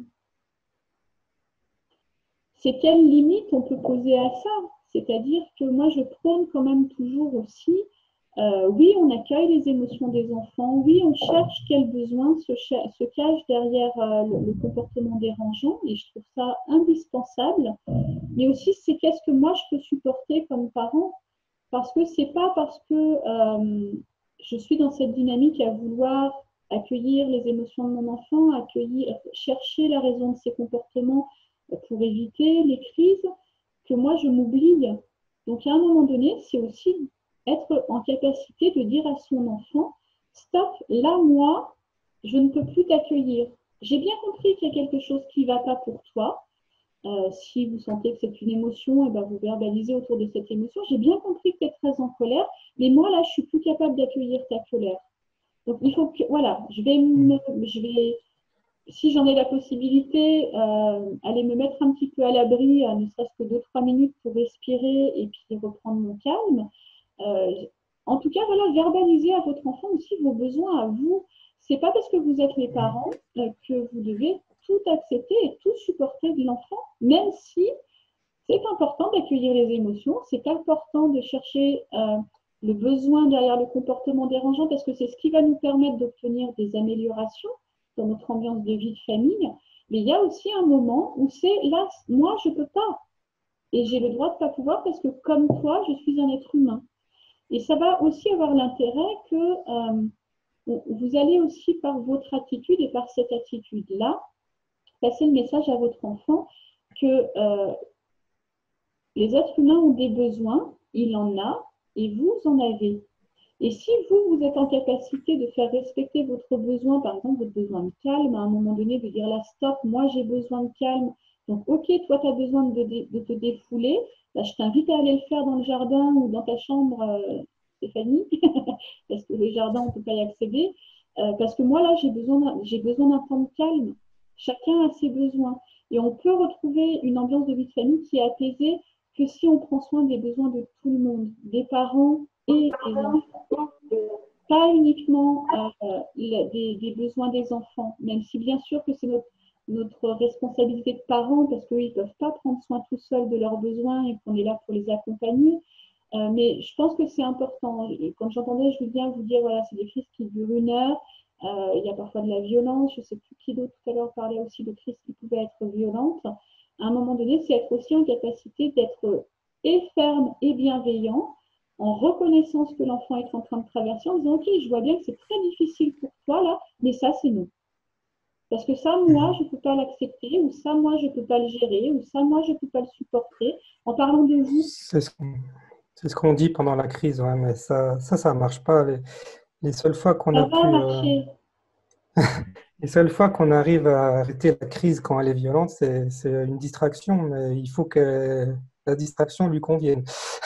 c'est quelles limites on peut poser à ça. C'est-à-dire que moi, je prône quand même toujours aussi, euh, oui, on accueille les émotions des enfants, oui, on cherche quels besoins se, se cachent derrière euh, le, le comportement dérangeant, et je trouve ça indispensable. Mais aussi, c'est qu'est-ce que moi, je peux supporter comme parent, parce que c'est pas parce que euh, je suis dans cette dynamique à vouloir accueillir les émotions de mon enfant, accueillir, chercher la raison de ses comportements pour éviter les crises, que moi, je m'oublie. Donc, à un moment donné, c'est aussi être en capacité de dire à son enfant, stop, là, moi, je ne peux plus t'accueillir. J'ai bien compris qu'il y a quelque chose qui ne va pas pour toi. Euh, si vous sentez que c'est une émotion, et ben vous verbalisez autour de cette émotion. J'ai bien compris que tu es très en colère, mais moi, là, je suis plus capable d'accueillir ta colère. Donc, il faut que, voilà, je vais, me, je vais si j'en ai la possibilité, euh, aller me mettre un petit peu à l'abri, euh, ne serait-ce que deux trois minutes pour respirer et puis reprendre mon calme. Euh, en tout cas, voilà, verbaliser à votre enfant aussi vos besoins à vous. C'est pas parce que vous êtes les parents euh, que vous devez tout accepter et tout supporter de l'enfant, même si c'est important d'accueillir les émotions, c'est important de chercher euh, le besoin derrière le comportement dérangeant parce que c'est ce qui va nous permettre d'obtenir des améliorations dans notre ambiance de vie de famille. Mais il y a aussi un moment où c'est là, moi, je ne peux pas. Et j'ai le droit de ne pas pouvoir parce que comme toi, je suis un être humain. Et ça va aussi avoir l'intérêt que euh, vous allez aussi par votre attitude et par cette attitude-là, passer le message à votre enfant que euh, les êtres humains ont des besoins, il en a, et vous en avez. Et si vous, vous êtes en capacité de faire respecter votre besoin, par exemple votre besoin de calme, à un moment donné, de dire là, stop, moi j'ai besoin de calme, donc ok, toi tu as besoin de, de, de te défouler, là, je t'invite à aller le faire dans le jardin ou dans ta chambre, euh, Stéphanie, parce que le jardin, on ne peut pas y accéder, euh, parce que moi là, j'ai besoin, j'ai besoin d'un temps de calme. Chacun a ses besoins. Et on peut retrouver une ambiance de vie de famille qui est apaisée que si on prend soin des besoins de tout le monde, des parents et des enfants. Pas uniquement euh, des, des besoins des enfants, même si bien sûr que c'est notre, notre responsabilité de parents parce qu'ils ne peuvent pas prendre soin tout seuls de leurs besoins et qu'on est là pour les accompagner. Euh, mais je pense que c'est important. Quand j'entendais Julien vous dire, voilà, c'est des crises qui durent une heure, euh, il y a parfois de la violence, je ne sais plus qui d'autre tout à l'heure parlait aussi de crises qui pouvaient être violentes. À un moment donné, c'est être aussi en capacité d'être et ferme et bienveillant, en reconnaissant ce que l'enfant est en train de traverser, en disant, ok, je vois bien que c'est très difficile pour toi là, mais ça c'est non. Parce que ça, moi, je ne peux pas l'accepter, ou ça, moi, je ne peux pas le gérer, ou ça, moi, je ne peux pas le supporter. En parlant de vous. C'est ce qu'on c'est ce qu'on dit pendant la crise, ouais, mais ça, ça, ça marche pas. Les, les seules fois qu'on a pu, euh, les seules fois qu'on arrive à arrêter la crise quand elle est violente, c'est, c'est une distraction, mais il faut que la distraction lui convienne.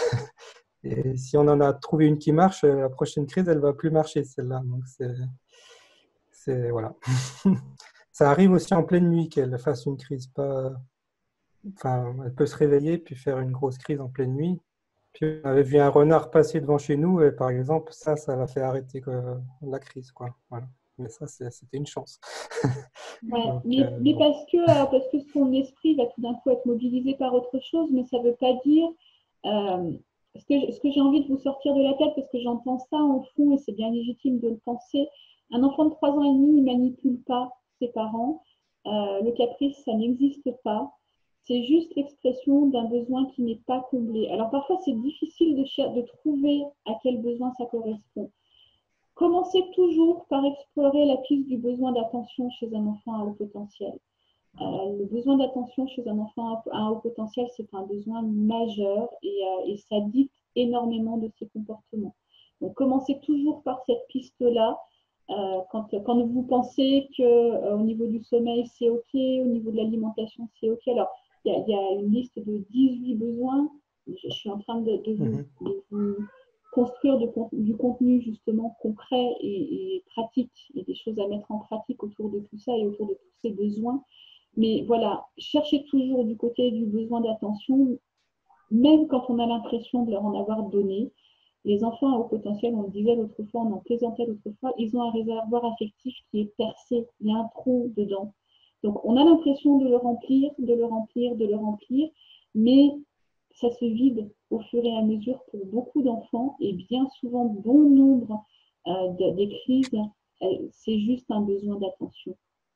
Et si on en a trouvé une qui marche, la prochaine crise, elle va plus marcher, celle-là. Donc c'est, c'est voilà. Ça arrive aussi en pleine nuit qu'elle fasse une crise, pas. Enfin, elle peut se réveiller puis faire une grosse crise en pleine nuit. Puis on avait vu un renard passer devant chez nous et par exemple, ça, ça l'a fait arrêter euh, la crise, quoi. Voilà. Mais ça, c'est, c'était une chance. Ouais, Donc, mais, euh, mais parce que euh, parce que son esprit va tout d'un coup être mobilisé par autre chose, mais ça ne veut pas dire euh, ce que ce que j'ai envie de vous sortir de la tête parce que j'entends ça en fond et c'est bien légitime de le penser. Un enfant de trois ans et demi, il manipule pas ses parents. Euh, le caprice, ça n'existe pas. C'est juste l'expression d'un besoin qui n'est pas comblé. Alors parfois, c'est difficile de, de trouver à quel besoin ça correspond. Commencez toujours par explorer la piste du besoin d'attention chez un enfant à haut potentiel. Euh, le besoin d'attention chez un enfant à haut potentiel, c'est un besoin majeur et, euh, et ça dicte énormément de ses comportements. Donc commencez toujours par cette piste-là. Euh, quand, quand vous pensez qu'au euh, niveau du sommeil, c'est OK, au niveau de l'alimentation, c'est OK. Alors, il y, y a une liste de dix-huit besoins. Je, je suis en train de, de, vous, mm-hmm. de vous construire de, du contenu justement concret et, et pratique et des choses à mettre en pratique autour de tout ça et autour de tous ces besoins. Mais voilà, cherchez toujours du côté du besoin d'attention, même quand on a l'impression de leur en avoir donné. Les enfants à haut potentiel, on le disait l'autre fois, on en plaisantait l'autre fois, ils ont un réservoir affectif qui est percé, il y a un trou dedans. Donc on a l'impression de le remplir, de le remplir, de le remplir, mais ça se vide au fur et à mesure pour beaucoup d'enfants et bien souvent bon nombre euh, de, des crises, euh, c'est juste un besoin d'attention.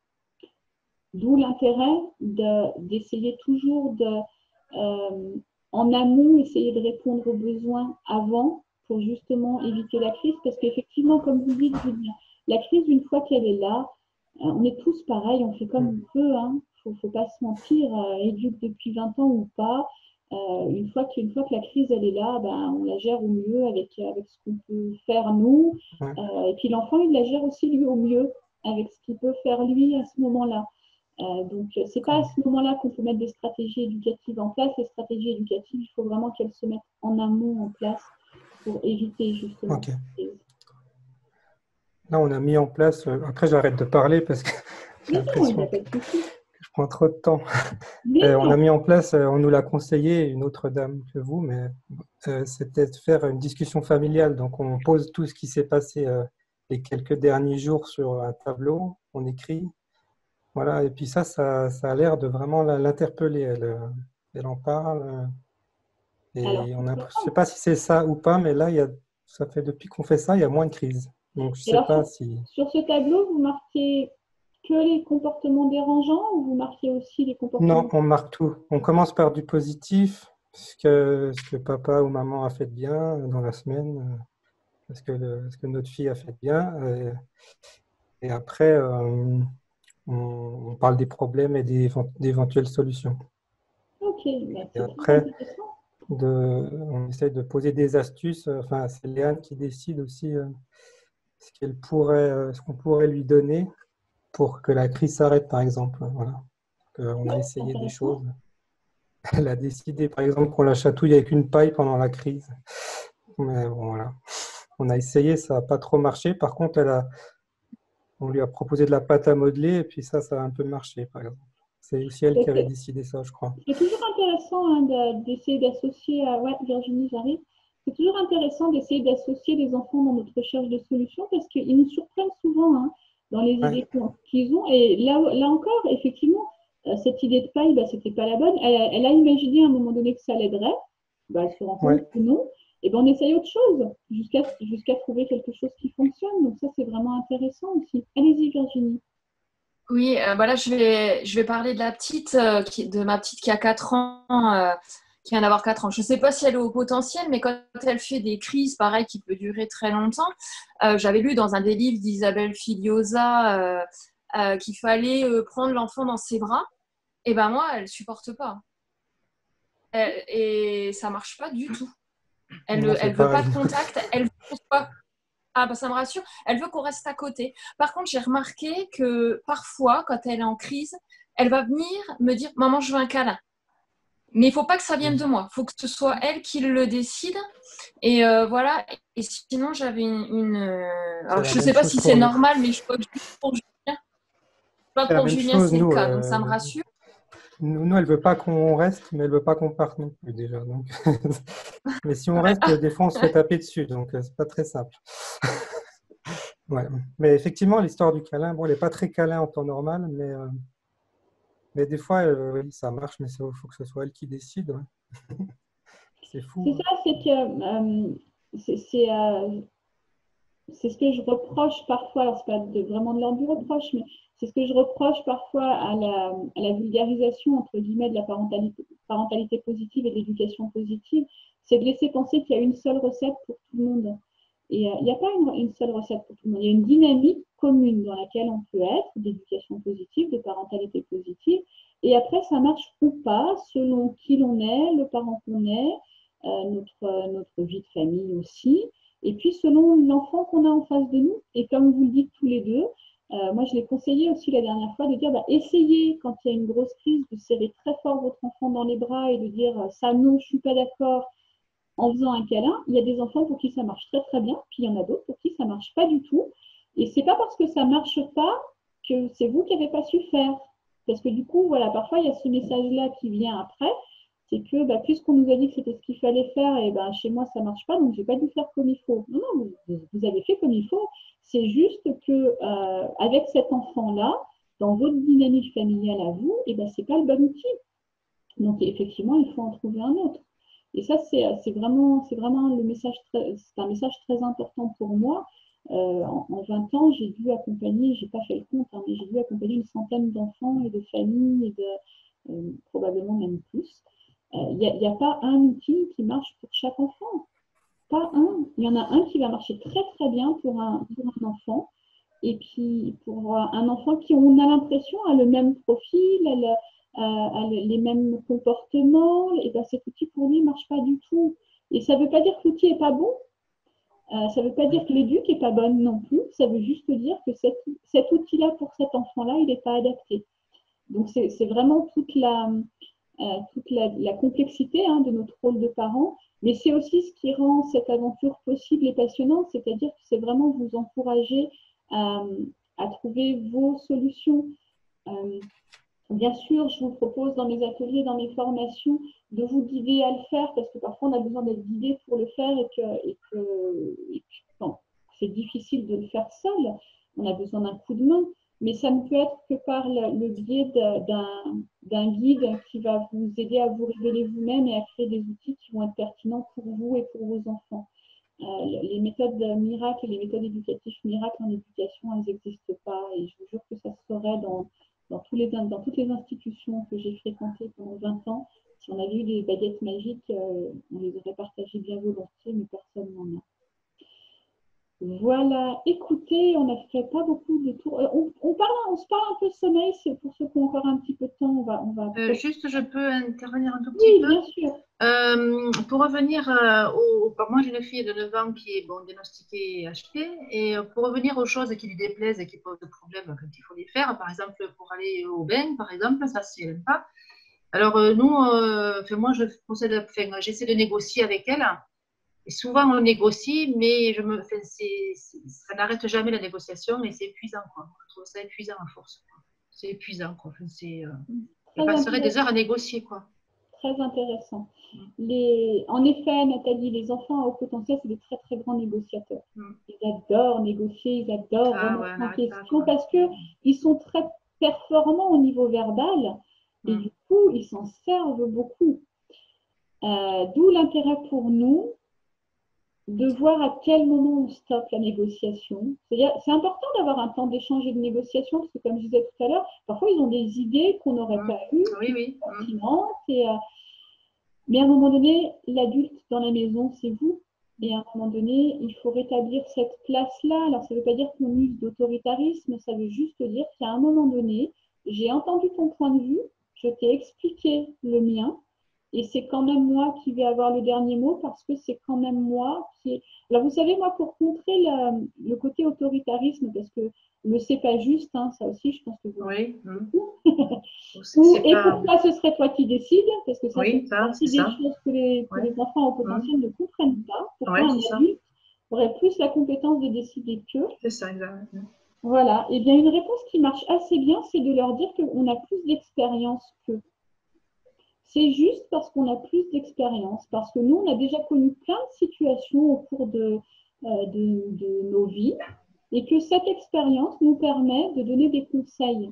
D'où l'intérêt de, d'essayer toujours de, euh, en amont, essayer de répondre aux besoins avant pour justement éviter la crise, parce qu'effectivement, comme vous dites, Julien, la crise, une fois qu'elle est là, euh, on est tous pareils, on fait comme on peut, hein. Faut, faut pas se mentir, euh, éduque depuis vingt ans ou pas, euh, une, fois qu'une fois que la crise, elle est là, ben, on la gère au mieux avec, avec ce qu'on peut faire nous, euh, et puis l'enfant, il la gère aussi lui au mieux avec ce qu'il peut faire lui à ce moment-là. Euh, donc, c'est pas à ce moment-là qu'on peut mettre des stratégies éducatives en place. Les stratégies éducatives, il faut vraiment qu'elles se mettent en amont en place pour éviter justement. Okay. Là, on a mis en place. Après, j'arrête de parler parce que J'ai l'impression que je prends trop de temps. Mais Euh, on non. a mis en place, euh, on nous l'a conseillé, une autre dame que vous, mais euh, c'était de faire une discussion familiale. Donc, on pose tout ce qui s'est passé euh, les quelques derniers jours sur un tableau, on écrit. Voilà, et puis ça, ça, ça a l'air de vraiment la- l'interpeller. Elle, euh, elle en parle. euh, Alors, Et on a, je ne pourquoi sais pas si c'est ça ou pas, mais là, il y a, ça fait depuis qu'on fait ça, il y a moins de crises. Donc, je ne Et sais alors, pas sur, si. sur ce tableau, vous marquez que les comportements dérangeants ou vous marquez aussi les Non, comportements... on marque tout. On commence par du positif, ce que, ce que papa ou maman a fait de bien dans la semaine, euh, ce que, le- ce que notre fille a fait de bien. euh, Et, après, euh, on, on parle des problèmes et des évent- d'éventuelles solutions. Ok, bah, Et c'est très après, intéressant. de, on essaie de poser des astuces. euh, Enfin, c'est Léane qui décide aussi euh, ce qu'elle pourrait, euh, ce qu'on pourrait lui donner pour que la crise s'arrête, par exemple. Voilà. Euh, on a Ouais, c'est essayé des intéressant. choses. Elle a décidé, par exemple, qu'on la chatouille avec une paille pendant la crise. Mais bon, voilà. On a essayé, ça n'a pas trop marché. Par contre, elle a, on lui a proposé de la pâte à modeler, et puis ça, ça a un peu marché, par exemple. C'est aussi elle qui avait C'est décidé ça, je crois. c'est toujours intéressant hein, de- d'essayer d'associer... à- Ouais, Virginie, j'arrive. C'est toujours intéressant d'essayer d'associer les enfants dans notre recherche de solutions parce qu'ils nous surprennent souvent hein, dans les Ouais, idées qu'on- qu'ils ont. Et là, là encore, effectivement, euh, cette idée de paille, bah, c'était pas la bonne. Elle, elle a imaginé à un moment donné que ça l'aiderait. Bah, elle se rend compte ouais. que non. Et ben on essaye autre chose jusqu'à jusqu'à trouver quelque chose qui fonctionne. Donc ça, c'est vraiment intéressant aussi. Allez-y, Virginie. Oui, euh, bah là, je vais, je vais parler de la petite, euh, qui, de ma petite qui a quatre ans, euh, qui vient d'avoir quatre ans. Je ne sais pas si elle est au potentiel, mais quand elle fait des crises, pareil, qui peut durer très longtemps, euh, j'avais lu dans un des livres d'Isabelle Filiosa euh, euh, qu'il fallait euh, prendre l'enfant dans ses bras. Et ben moi, elle ne supporte pas. Elle- et ça marche pas du tout. Elle Non, ne c'est elle veut pas pareil. de contact. Elle veut qu'on soit- Ah, bah, ça me rassure. Elle veut qu'on reste à côté. Par contre, j'ai remarqué que parfois, quand elle est en crise, elle va venir me dire Maman, je veux un câlin. Mais il faut pas que ça vienne de moi. Il faut que ce soit elle qui le décide. Et euh, voilà. Et sinon, j'avais une. une, euh, C'est Alors, la je ne même sais pas chose si c'est pour nous. normal, mais je crois que juste pour Julien, je crois que C'est la pour même Julien, chose, c'est le nous. cas. Donc, ça me euh, rassure. nous, nous, elle veut pas qu'on reste, mais elle veut pas qu'on parte non plus, déjà. Donc... mais si on reste, des fois, on se fait taper dessus. Donc, euh, c'est pas très simple. Ouais. Mais effectivement, l'histoire du câlin, bon, elle n'est pas très câlin en temps normal, mais, euh, mais des fois, euh, oui, ça marche, mais il faut que ce soit elle qui décide. Ouais. C'est C'est fou. ça, c'est que euh, c'est c'est, euh, c'est ce que je reproche parfois, alors c'est pas de, vraiment de l'ordre du reproche, mais c'est ce que je reproche parfois à la, à la vulgarisation, entre guillemets, de la parentalité, parentalité positive et de l'éducation positive, c'est de laisser penser qu'il y a une seule recette pour tout le monde. Et euh, il n'y a pas une, une seule recette pour tout le monde. Il y a une dynamique commune dans laquelle on peut être, d'éducation positive, de parentalité positive. Et après, ça marche ou pas, selon qui l'on est, le parent qu'on est, euh, notre, notre vie de famille aussi. Et puis, selon l'enfant qu'on a en face de nous, et comme vous le dites tous les deux, euh, moi, je l'ai conseillé aussi la dernière fois de dire, bah, essayez, quand il y a une grosse crise, de serrer très fort votre enfant dans les bras et de dire, ça non, je ne suis pas d'accord, en faisant un câlin. Il y a des enfants pour qui ça marche très très bien, puis il y en a d'autres pour qui ça ne marche pas du tout. Et c'est pas parce que ça ne marche pas que c'est vous qui n'avez pas su faire. Parce que du coup, voilà, parfois il y a ce message-là qui vient après, c'est que bah, puisqu'on nous a dit que c'était ce qu'il fallait faire, et ben chez moi ça ne marche pas, donc je n'ai pas dû faire comme il faut. Non, non, vous, vous avez fait comme il faut. C'est juste que euh, avec cet enfant-là, dans votre dynamique familiale à vous, et ben c'est pas le bon outil. Donc effectivement, il faut en trouver un autre. Et ça, c'est vraiment, c'est vraiment le message très, c'est un message très important pour moi. Euh, en, en vingt ans, j'ai dû accompagner, j'ai pas fait le compte, hein, mais j'ai dû accompagner une centaine d'enfants et de familles, et de, euh, probablement même plus. Il n'y a, y a pas un outil qui marche pour chaque enfant. Pas un. Il y en a un qui va marcher très très bien pour un, pour un enfant. Et puis pour un enfant qui, on a l'impression, a le même profil, a, le, a, a les mêmes comportements, et ben cet outil pour lui ne marche pas du tout. Et ça ne veut pas dire que l'outil n'est pas bon, euh, ça ne veut pas dire que l'éduque n'est pas bonne non plus, ça veut juste dire que cet, cet outil-là pour cet enfant-là, il n'est pas adapté. Donc c'est vraiment toute la, euh, toute la, la complexité hein, de notre rôle de parent, mais c'est aussi ce qui rend cette aventure possible et passionnante, c'est-à-dire que c'est vraiment vous encourager à, à trouver vos solutions. Euh, bien sûr, je vous propose dans mes ateliers, dans mes formations, de vous guider à le faire parce que parfois on a besoin d'être guidé pour le faire et que, et que, et que bon, c'est difficile de le faire seul. On a besoin d'un coup de main, mais ça ne peut être que par le, le biais d'un guide qui va vous aider à vous révéler vous-même et à créer des outils qui vont être pertinents pour vous et pour vos enfants. Euh, les méthodes miracles et les méthodes éducatives miracles en éducation, elles n'existent pas et je vous jure que ça se ferait dans, dans, tous les, dans toutes les institutions que j'ai fréquentées pendant vingt ans. Si on avait eu des baguettes magiques, euh, on les aurait partagées bien volontiers, mais personne n'en a. Voilà, écoutez, on n'a fait pas beaucoup de tours. Euh, on, on, parle, on se parle un peu de sommeil, c'est pour ceux qui ont encore un petit peu de temps. On va, on va... Euh, juste, je peux intervenir un tout petit oui, peu. Bien sûr. Euh, pour revenir euh, au, moi j'ai une fille de neuf ans qui est bon, diagnostiquée H P et pour revenir aux choses qui lui déplaisent et qui posent problème quand il faut les faire, par exemple pour aller au bain, par exemple, ça si elle n'aime pas. Alors euh, nous, euh, moi je procède, enfin, j'essaie de négocier avec elle et souvent on négocie, mais je me, enfin, c'est, ça n'arrête jamais la négociation et c'est épuisant quoi. Je trouve ça épuisant à force. C'est épuisant quoi. Enfin, c'est, euh, je passerai des heures à négocier quoi. Très intéressant. Les... En effet, Nathalie, les enfants à haut potentiel, c'est des très très grands négociateurs. Mm. Ils adorent négocier, ils adorent ah, remettre ouais, en question pas, parce qu'ils sont très performants au niveau verbal mm. et du coup, ils s'en servent beaucoup. Euh, D'où l'intérêt pour nous de voir à quel moment on stoppe la négociation. C'est important d'avoir un temps d'échange et de négociation parce que, comme je disais tout à l'heure, parfois ils ont des idées qu'on n'aurait mm. pas eues, oui, oui. pertinentes et... Euh, Mais à un moment donné, l'adulte dans la maison, c'est vous. Et à un moment donné, il faut rétablir cette place-là. Alors, ça ne veut pas dire qu'on use d'autoritarisme, ça veut juste dire qu'à un moment donné, j'ai entendu ton point de vue, je t'ai expliqué le mien, et c'est quand même moi qui vais avoir le dernier mot parce que c'est quand même moi qui est... Alors, vous savez, moi, pour contrer le, le côté autoritarisme, parce que le c'est pas juste, hein, ça aussi, je pense que vous... Oui. Ou, et pas... pourquoi ce serait toi qui décides? Parce que ça, oui, c'est des choses que les, que ouais. les enfants au potentiel mmh. ne comprennent pas. Pourquoi ouais, un adulte aurait plus la compétence de décider qu'eux? C'est ça, exactement. Voilà. Et bien, une réponse qui marche assez bien, c'est de leur dire qu'on a plus d'expérience qu'eux. C'est juste parce qu'on a plus d'expérience, parce que nous, on a déjà connu plein de situations au cours de, euh, de, de nos vies, et que cette expérience nous permet de donner des conseils.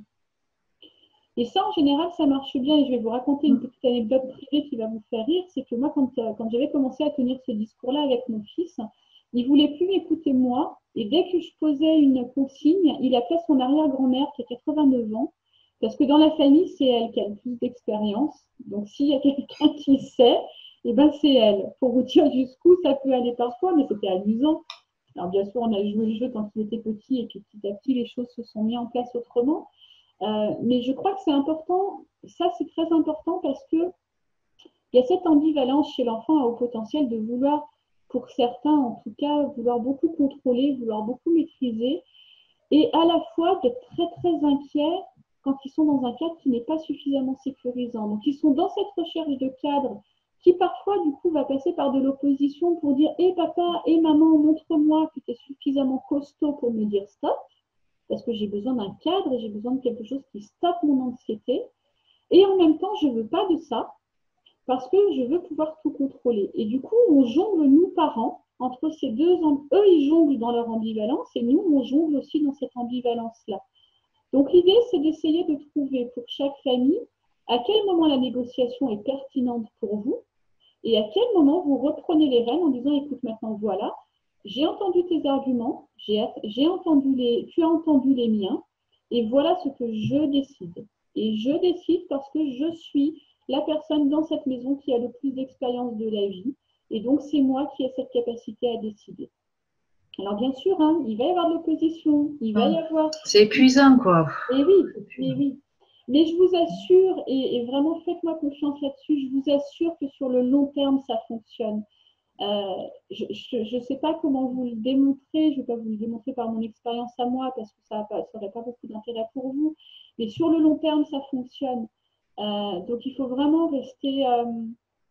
Et ça, en général, ça marche bien. Et je vais vous raconter une petite anecdote privée qui va vous faire rire. C'est que moi, quand, quand j'avais commencé à tenir ce discours-là avec mon fils, il ne voulait plus m'écouter moi. Et dès que je posais une consigne, il appelait son arrière-grand-mère qui a quatre-vingt-neuf ans. Parce que dans la famille, c'est elle qui a le plus d'expérience. Donc, s'il y a quelqu'un qui sait, eh ben, c'est elle. Pour vous dire jusqu'où ça peut aller parfois, mais c'était amusant. Alors, bien sûr, on a joué le jeu quand il était petit et que petit à petit, les choses se sont mises en place autrement. Euh, mais je crois que c'est important, ça c'est très important parce que il y a cette ambivalence chez l'enfant à haut potentiel de vouloir, pour certains en tout cas, vouloir beaucoup contrôler, vouloir beaucoup maîtriser et à la fois d'être très très inquiets quand ils sont dans un cadre qui n'est pas suffisamment sécurisant. Donc ils sont dans cette recherche de cadre qui parfois du coup va passer par de l'opposition pour dire « Hé hey, papa, hé hey, maman, montre-moi que tu es suffisamment costaud pour me dire stop ». Parce que j'ai besoin d'un cadre et j'ai besoin de quelque chose qui stoppe mon anxiété. Et en même temps, je ne veux pas de ça parce que je veux pouvoir tout contrôler. Et du coup, on jongle, nous, parents, entre ces deux... Eux, ils jonglent dans leur ambivalence et nous, on jongle aussi dans cette ambivalence-là. Donc, l'idée, c'est d'essayer de trouver pour chaque famille à quel moment la négociation est pertinente pour vous et à quel moment vous reprenez les rênes en disant « Écoute, maintenant, voilà, j'ai entendu tes arguments, j'ai entendu les, tu as entendu les miens, et voilà ce que je décide. Et je décide parce que je suis la personne dans cette maison qui a le plus d'expérience de la vie, et donc c'est moi qui ai cette capacité à décider. » Alors bien sûr, hein, il va y avoir de l'opposition, il va y avoir... C'est épuisant, quoi. Et oui, et oui. Mais je vous assure, et, et vraiment faites-moi confiance là-dessus, je vous assure que sur le long terme, ça fonctionne. Euh, je ne sais pas comment vous le démontrer, je ne vais pas vous le démontrer par mon expérience à moi parce que ça n'aurait pas beaucoup d'intérêt pour vous, mais sur le long terme, ça fonctionne. Euh, donc, il faut vraiment rester euh,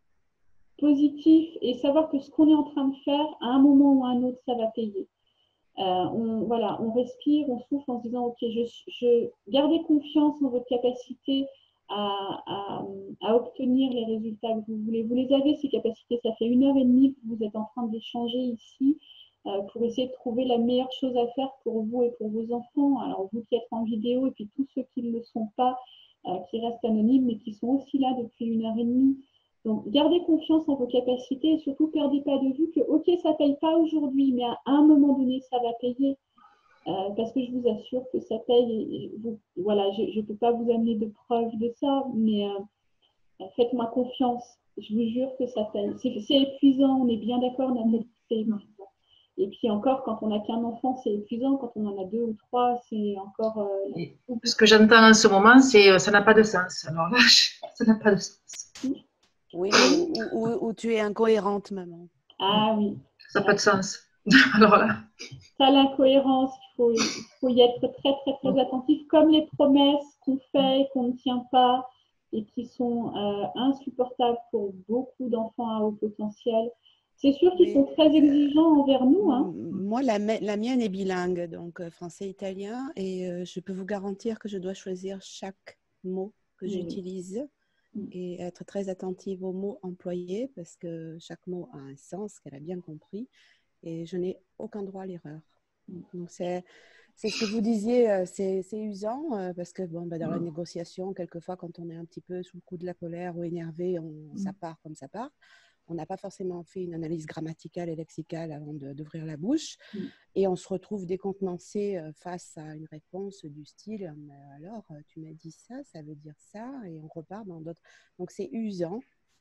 positif et savoir que ce qu'on est en train de faire, à un moment ou à un autre, ça va payer. Euh, on, voilà, on respire, on souffle en se disant, ok, je, je gardez confiance en votre capacité à, à, à obtenir les résultats que vous voulez. Vous les avez, ces capacités, ça fait une heure et demie que vous êtes en train d'échanger ici euh, pour essayer de trouver la meilleure chose à faire pour vous et pour vos enfants. Alors, vous qui êtes en vidéo et puis tous ceux qui ne le sont pas, euh, qui restent anonymes, mais qui sont aussi là depuis une heure et demie. Donc, gardez confiance en vos capacités et surtout, perdez pas de vue que, ok, ça ne paye pas aujourd'hui, mais à un moment donné, ça va payer. Euh, parce que je vous assure que ça paye. Et, et vous, voilà, je ne peux pas vous amener de preuves de ça, mais euh, faites-moi confiance. Je vous jure que ça paye. C'est épuisant, on est bien d'accord, Nathalie, c'est épuisant. Et puis encore, quand on n'a qu'un enfant, c'est épuisant. Quand on en a deux ou trois, c'est encore… Euh, et ce que j'entends en ce moment, c'est ça n'a pas de sens. Alors là, ça n'a pas de sens. Oui, ou, ou, ou tu es incohérente, maman. Ah oui. Ça n'a pas de sens. Alors là. Ça, l'incohérence, il faut, il faut y être très, très, très attentif. Comme les promesses qu'on fait et qu'on ne tient pas et qui sont euh, insupportables pour beaucoup d'enfants à haut potentiel. C'est sûr qu'ils sont très exigeants envers nous. Hein. Moi, la, la mienne est bilingue, donc euh, français-italien, et euh, je peux vous garantir que je dois choisir chaque mot que oui. j'utilise et être très attentive aux mots employés parce que chaque mot a un sens qu'elle a bien compris et je n'ai aucun droit à l'erreur. Donc, c'est ce que vous disiez, c'est usant parce que bon, bah, dans la négociation, quelquefois, quand on est un petit peu sous le coup de la colère ou énervé, on, ça part comme ça part. On n'a pas forcément fait une analyse grammaticale et lexicale avant d'ouvrir la bouche et on se retrouve décontenancé face à une réponse du style « alors, tu m'as dit ça, ça veut dire ça » et on repart dans d'autres. Donc, c'est usant.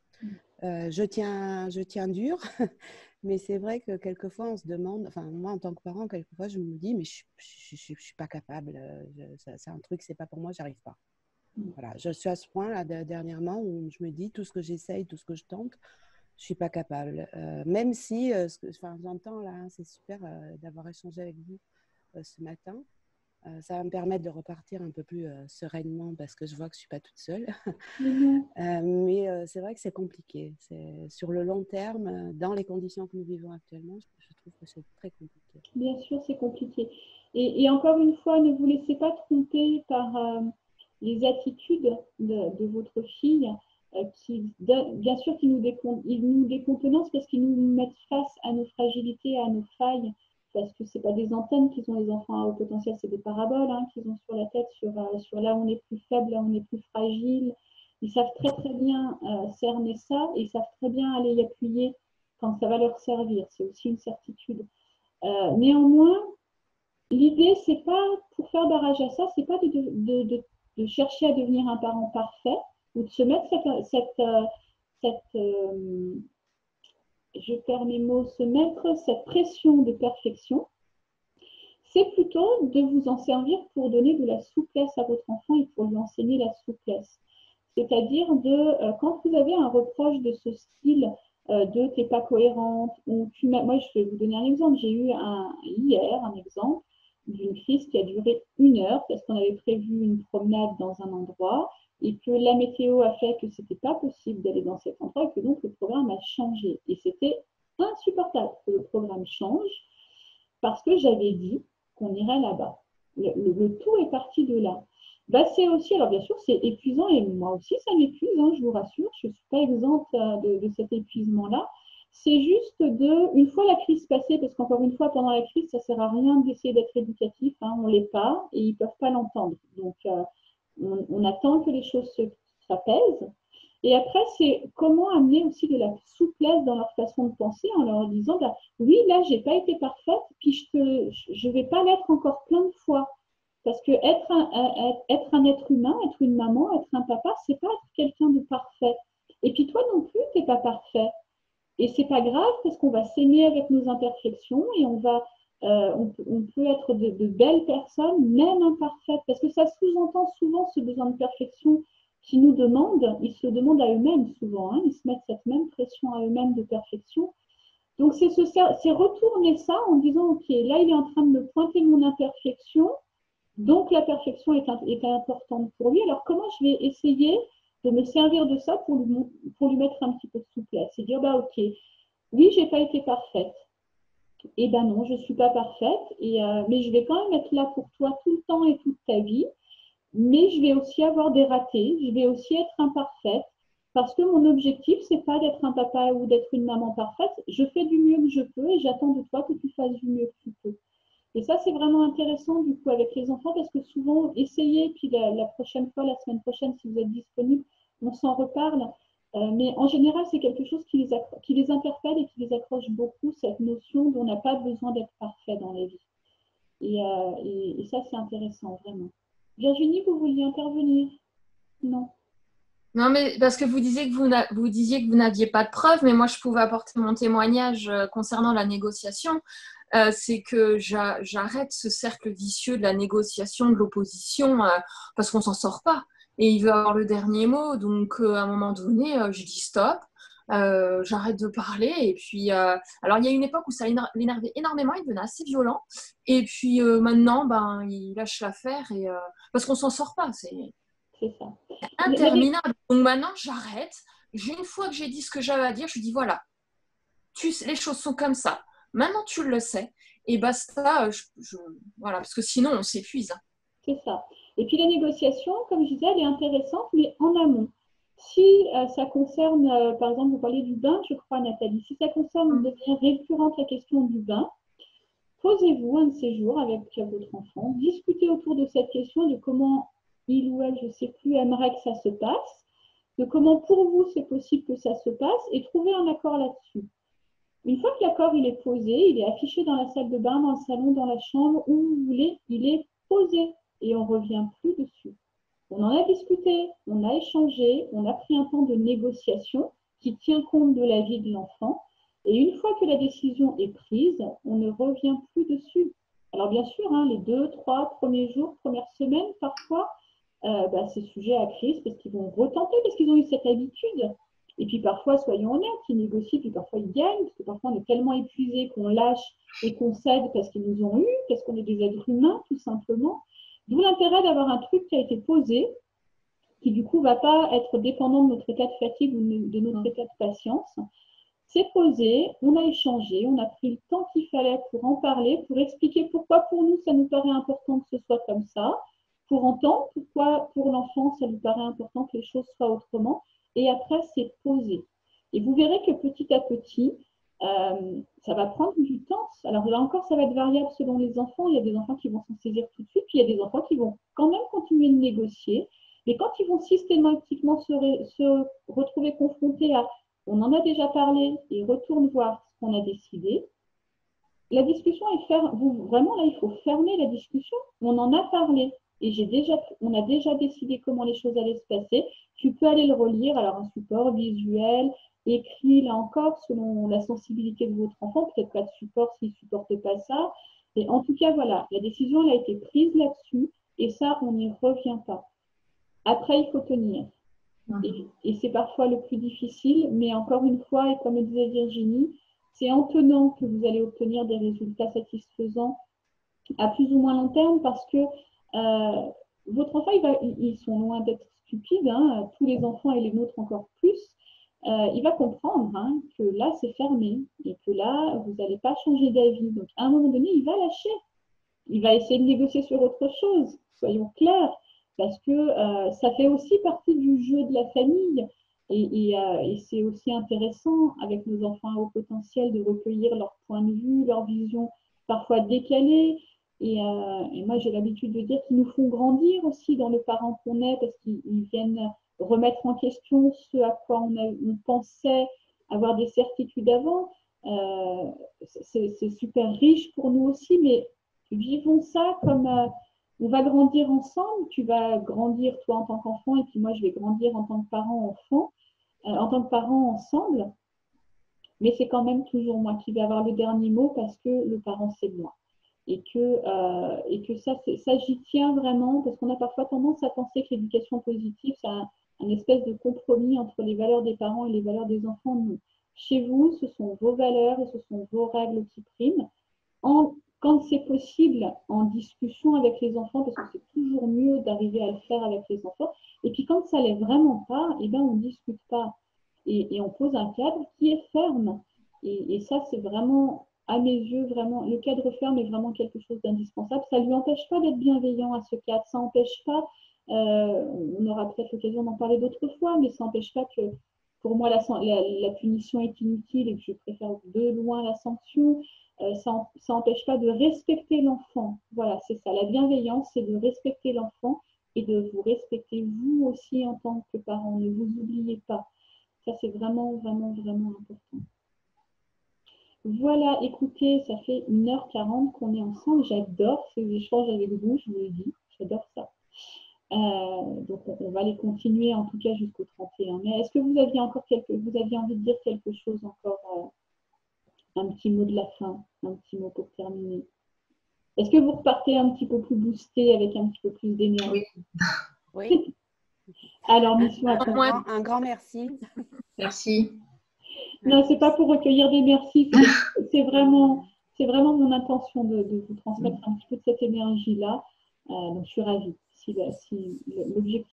Euh, je, tiens, je tiens dur, mais c'est vrai que quelquefois, on se demande, enfin, moi, en tant que parent, quelquefois, je me dis « mais je ne suis pas capable, c'est un truc, c'est pas pour moi, j'arrive pas ». Voilà, je suis à ce point, là, dernièrement, où je me dis tout ce que j'essaye, tout ce que je tente, je ne suis pas capable. Euh, même si, euh, enfin, j'entends là, hein, c'est super euh, d'avoir échangé avec vous euh, ce matin. Euh, ça va me permettre de repartir un peu plus euh, sereinement parce que je vois que je ne suis pas toute seule. Mm-hmm. euh, mais euh, c'est vrai que c'est compliqué. Sur le long terme, dans les conditions que nous vivons actuellement, je, je trouve que c'est très compliqué. Bien sûr, c'est compliqué. Et, et encore une fois, ne vous laissez pas tromper par euh, les attitudes de, de votre fille. Qui, bien sûr, qui nous, décon, ils nous décontenancent parce qu'ils nous mettent face à nos fragilités, à nos failles, parce que ce n'est pas des antennes qu'ils ont, les enfants à haut potentiel, c'est des paraboles hein, qu'ils ont sur la tête, sur, euh, sur là où on est plus faible, là où on est plus fragile. Ils savent très très bien euh, cerner ça et ils savent très bien aller y appuyer quand ça va leur servir. C'est aussi une certitude. Euh, néanmoins, l'idée, c'est pas, pour faire barrage à ça, c'est pas de, de, de, de chercher à devenir un parent parfait, ou de se mettre cette, cette, cette euh, je perds mes mots, se mettre cette pression de perfection, c'est plutôt de vous en servir pour donner de la souplesse à votre enfant et pour lui enseigner la souplesse. C'est-à-dire de, euh, quand vous avez un reproche de ce style euh, de t'es pas cohérente, ou tu m'as, moi je vais vous donner un exemple, j'ai eu un, hier un exemple d'une crise qui a duré une heure parce qu'on avait prévu une promenade dans un endroit et que la météo a fait que ce n'était pas possible d'aller dans cet endroit et que donc le programme a changé. Et c'était insupportable que le programme change parce que j'avais dit qu'on irait là-bas. Le, le, le tout est parti de là. Bah, c'est aussi, alors bien sûr, c'est épuisant et moi aussi ça m'épuise, hein, je vous rassure, je ne suis pas exempte de, de cet épuisement-là. C'est juste de, une fois la crise passée, parce qu'encore une fois, pendant la crise, ça ne sert à rien d'essayer d'être éducatif, hein, on ne l'est pas et ils ne peuvent pas l'entendre. Donc, euh, on, on attend que les choses se, s'apaisent. Et après, c'est comment amener aussi de la souplesse dans leur façon de penser en leur disant, bah, oui, là, je n'ai pas été parfaite, puis je ne vais pas l'être encore plein de fois. Parce que être un, être un être humain, être une maman, être un papa, c'est pas être quelqu'un de parfait. Et puis toi non plus, tu n'es pas parfait. Et c'est pas grave parce qu'on va s'aimer avec nos imperfections et on va, euh, on, on peut être de, de belles personnes, même imparfaites, parce que ça sous-entend souvent ce besoin de perfection qui nous demande, ils se le demandent à eux-mêmes souvent, hein, ils se mettent cette même pression à eux-mêmes de perfection. Donc c'est retourner ça en disant, ok, là il est en train de me pointer mon imperfection, donc la perfection est, est importante pour lui. Alors comment je vais essayer de me servir de ça pour lui, pour lui mettre un petit peu de souplesse et dire, bah ok, oui, j'ai pas été parfaite. Eh ben non, je ne suis pas parfaite, et, euh, mais je vais quand même être là pour toi tout le temps et toute ta vie. Mais je vais aussi avoir des ratés, je vais aussi être imparfaite, parce que mon objectif, c'est pas d'être un papa ou d'être une maman parfaite. Je fais du mieux que je peux et j'attends de toi que tu fasses du mieux que tu peux. Et ça, c'est vraiment intéressant du coup avec les enfants, parce que souvent, essayez, puis la, la prochaine fois, la semaine prochaine, si vous êtes disponible, on s'en reparle. Euh, mais en général, c'est quelque chose qui les, qui les interpelle et qui les accroche beaucoup, cette notion dont on n'a pas besoin d'être parfait dans la vie. Et, euh, et, et ça, c'est intéressant, vraiment. Virginie, vous vouliez intervenir? Non. Non, mais parce que vous disiez que vous, vous disiez que vous n'aviez pas de preuves, mais moi, je pouvais apporter mon témoignage euh, concernant la négociation. Euh, c'est que j'arrête ce cercle vicieux de la négociation, de l'opposition, euh, parce qu'on s'en sort pas. Et il veut avoir le dernier mot. Donc, euh, à un moment donné, euh, je dis stop. Euh, j'arrête de parler et puis euh, alors il y a une époque où ça l'énervait énormément, il devenait assez violent et puis euh, maintenant ben il lâche l'affaire et euh, parce qu'on s'en sort pas, c'est ça. interminable. Donc maintenant j'arrête, une fois que j'ai dit ce que j'avais à dire, je dis voilà, tu, les choses sont comme ça, maintenant tu le sais et basta, je, je, voilà, parce que sinon on s'épuise. C'est ça. Et puis la négociation, comme je disais, elle est intéressante, mais en amont. Si euh, ça concerne, euh, par exemple, vous parliez du bain, je crois, Nathalie, si ça concerne de manière récurrente la question du bain, posez-vous un de ces jours avec votre enfant, discutez autour de cette question, de comment il ou elle, je ne sais plus, aimerait que ça se passe, de comment pour vous c'est possible que ça se passe, et trouver un accord là-dessus. Une fois que l'accord il est posé, il est affiché dans la salle de bain, dans le salon, dans la chambre, où vous voulez, il est posé et on ne revient plus dessus. On en a discuté, on a échangé, on a pris un temps de négociation qui tient compte de la vie de l'enfant. Et une fois que la décision est prise, on ne revient plus dessus. Alors bien sûr, hein, les deux, trois premiers jours, premières semaines, parfois, euh, bah, c'est sujet à crise parce qu'ils vont retenter, parce qu'ils ont eu cette habitude. Et puis parfois, soyons honnêtes, ils négocient, puis parfois ils gagnent, parce que parfois on est tellement épuisé qu'on lâche et qu'on cède parce qu'ils nous ont eu, parce qu'on est des êtres humains, tout simplement. D'où l'intérêt d'avoir un truc qui a été posé, qui du coup ne va pas être dépendant de notre état de fatigue ou de notre état de patience. C'est posé, on a échangé, on a pris le temps qu'il fallait pour en parler, pour expliquer pourquoi pour nous ça nous paraît important que ce soit comme ça, pour entendre pourquoi pour l'enfant ça lui paraît important que les choses soient autrement, et après c'est posé. Et vous verrez que petit à petit, euh, ça va prendre du temps. Alors là encore, ça va être variable selon les enfants. Il y a des enfants qui vont s'en saisir tout de suite, puis il y a des enfants qui vont quand même continuer de négocier. Mais quand ils vont systématiquement se, se retrouver confrontés à « on en a déjà parlé » et retourne voir ce qu'on a décidé, la discussion est fermée. Vraiment, là, il faut fermer la discussion. On en a parlé et j'ai déjà, on a déjà décidé comment les choses allaient se passer. Tu peux aller le relire, alors un support visuel, écrit, là encore, selon la sensibilité de votre enfant, peut-être pas de support s'il ne supporte pas ça. Et en tout cas, voilà, la décision elle a été prise là-dessus et ça, on n'y revient pas. Après, il faut tenir. Et, et c'est parfois le plus difficile, mais encore une fois, et comme le disait Virginie, c'est en tenant que vous allez obtenir des résultats satisfaisants à plus ou moins long terme, parce que euh, votre enfant, il va, ils sont loin d'être stupides, hein, tous les enfants et les nôtres encore plus. Euh, il va comprendre hein, que là, c'est fermé et que là, vous n'allez pas changer d'avis. Donc, à un moment donné, il va lâcher. Il va essayer de négocier sur autre chose, soyons clairs, parce que euh, ça fait aussi partie du jeu de la famille. Et, et, euh, et c'est aussi intéressant, avec nos enfants à haut potentiel, de recueillir leur point de vue, leur vision parfois décalée. Et, euh, et moi, j'ai l'habitude de dire qu'ils nous font grandir aussi dans le parent qu'on est, parce qu'ils viennent remettre en question ce à quoi on, a, on pensait avoir des certitudes avant. Euh, c'est super riche pour nous aussi, mais vivons ça comme euh, on va grandir ensemble. Tu vas grandir toi en tant qu'enfant et puis moi je vais grandir en tant que parent-enfant, euh, en tant que parent ensemble. Mais c'est quand même toujours moi qui vais avoir le dernier mot parce que le parent c'est moi. Et que, euh, et que ça, ça j'y tiens vraiment parce qu'on a parfois tendance à penser que l'éducation positive, c'est un, un espèce de compromis entre les valeurs des parents et les valeurs des enfants. Non. Chez vous, ce sont vos valeurs et ce sont vos règles qui priment. En, quand c'est possible, en discussion avec les enfants, parce que c'est toujours mieux d'arriver à le faire avec les enfants. Et puis quand ça ne l'est vraiment pas, eh ben, on ne discute pas. Et, et on pose un cadre qui est ferme. Et, et ça, c'est vraiment à mes yeux, vraiment, le cadre ferme est vraiment quelque chose d'indispensable. Ça ne lui empêche pas d'être bienveillant à ce cadre. Ça n'empêche pas, euh, on aura peut-être l'occasion d'en parler d'autres fois, mais ça n'empêche pas que, pour moi, la, la, la punition est inutile et que je préfère de loin la sanction. Euh, ça n'empêche pas de respecter l'enfant. Voilà, c'est ça. La bienveillance, c'est de respecter l'enfant et de vous respecter vous aussi en tant que parent. Ne vous oubliez pas. Ça, c'est vraiment, vraiment, vraiment important. Voilà, écoutez, ça fait une heure quarante qu'on est ensemble. J'adore ces échanges avec vous, je vous le dis. J'adore ça. Euh, donc, on va les continuer en tout cas jusqu'au trente et un mai. Est-ce que vous aviez encore quelque, vous aviez envie de dire quelque chose encore euh, un petit mot de la fin, un petit mot pour terminer. Est-ce que vous repartez un petit peu plus boosté avec un petit peu plus d'énergie? Oui. Oui. Alors, un, mission un, un, grand, un grand merci. Merci. Non, c'est pas pour recueillir des merci, c'est vraiment, c'est vraiment mon intention de, de vous transmettre un petit peu de cette énergie-là. Euh, donc, je suis ravie. Si, si l'objectif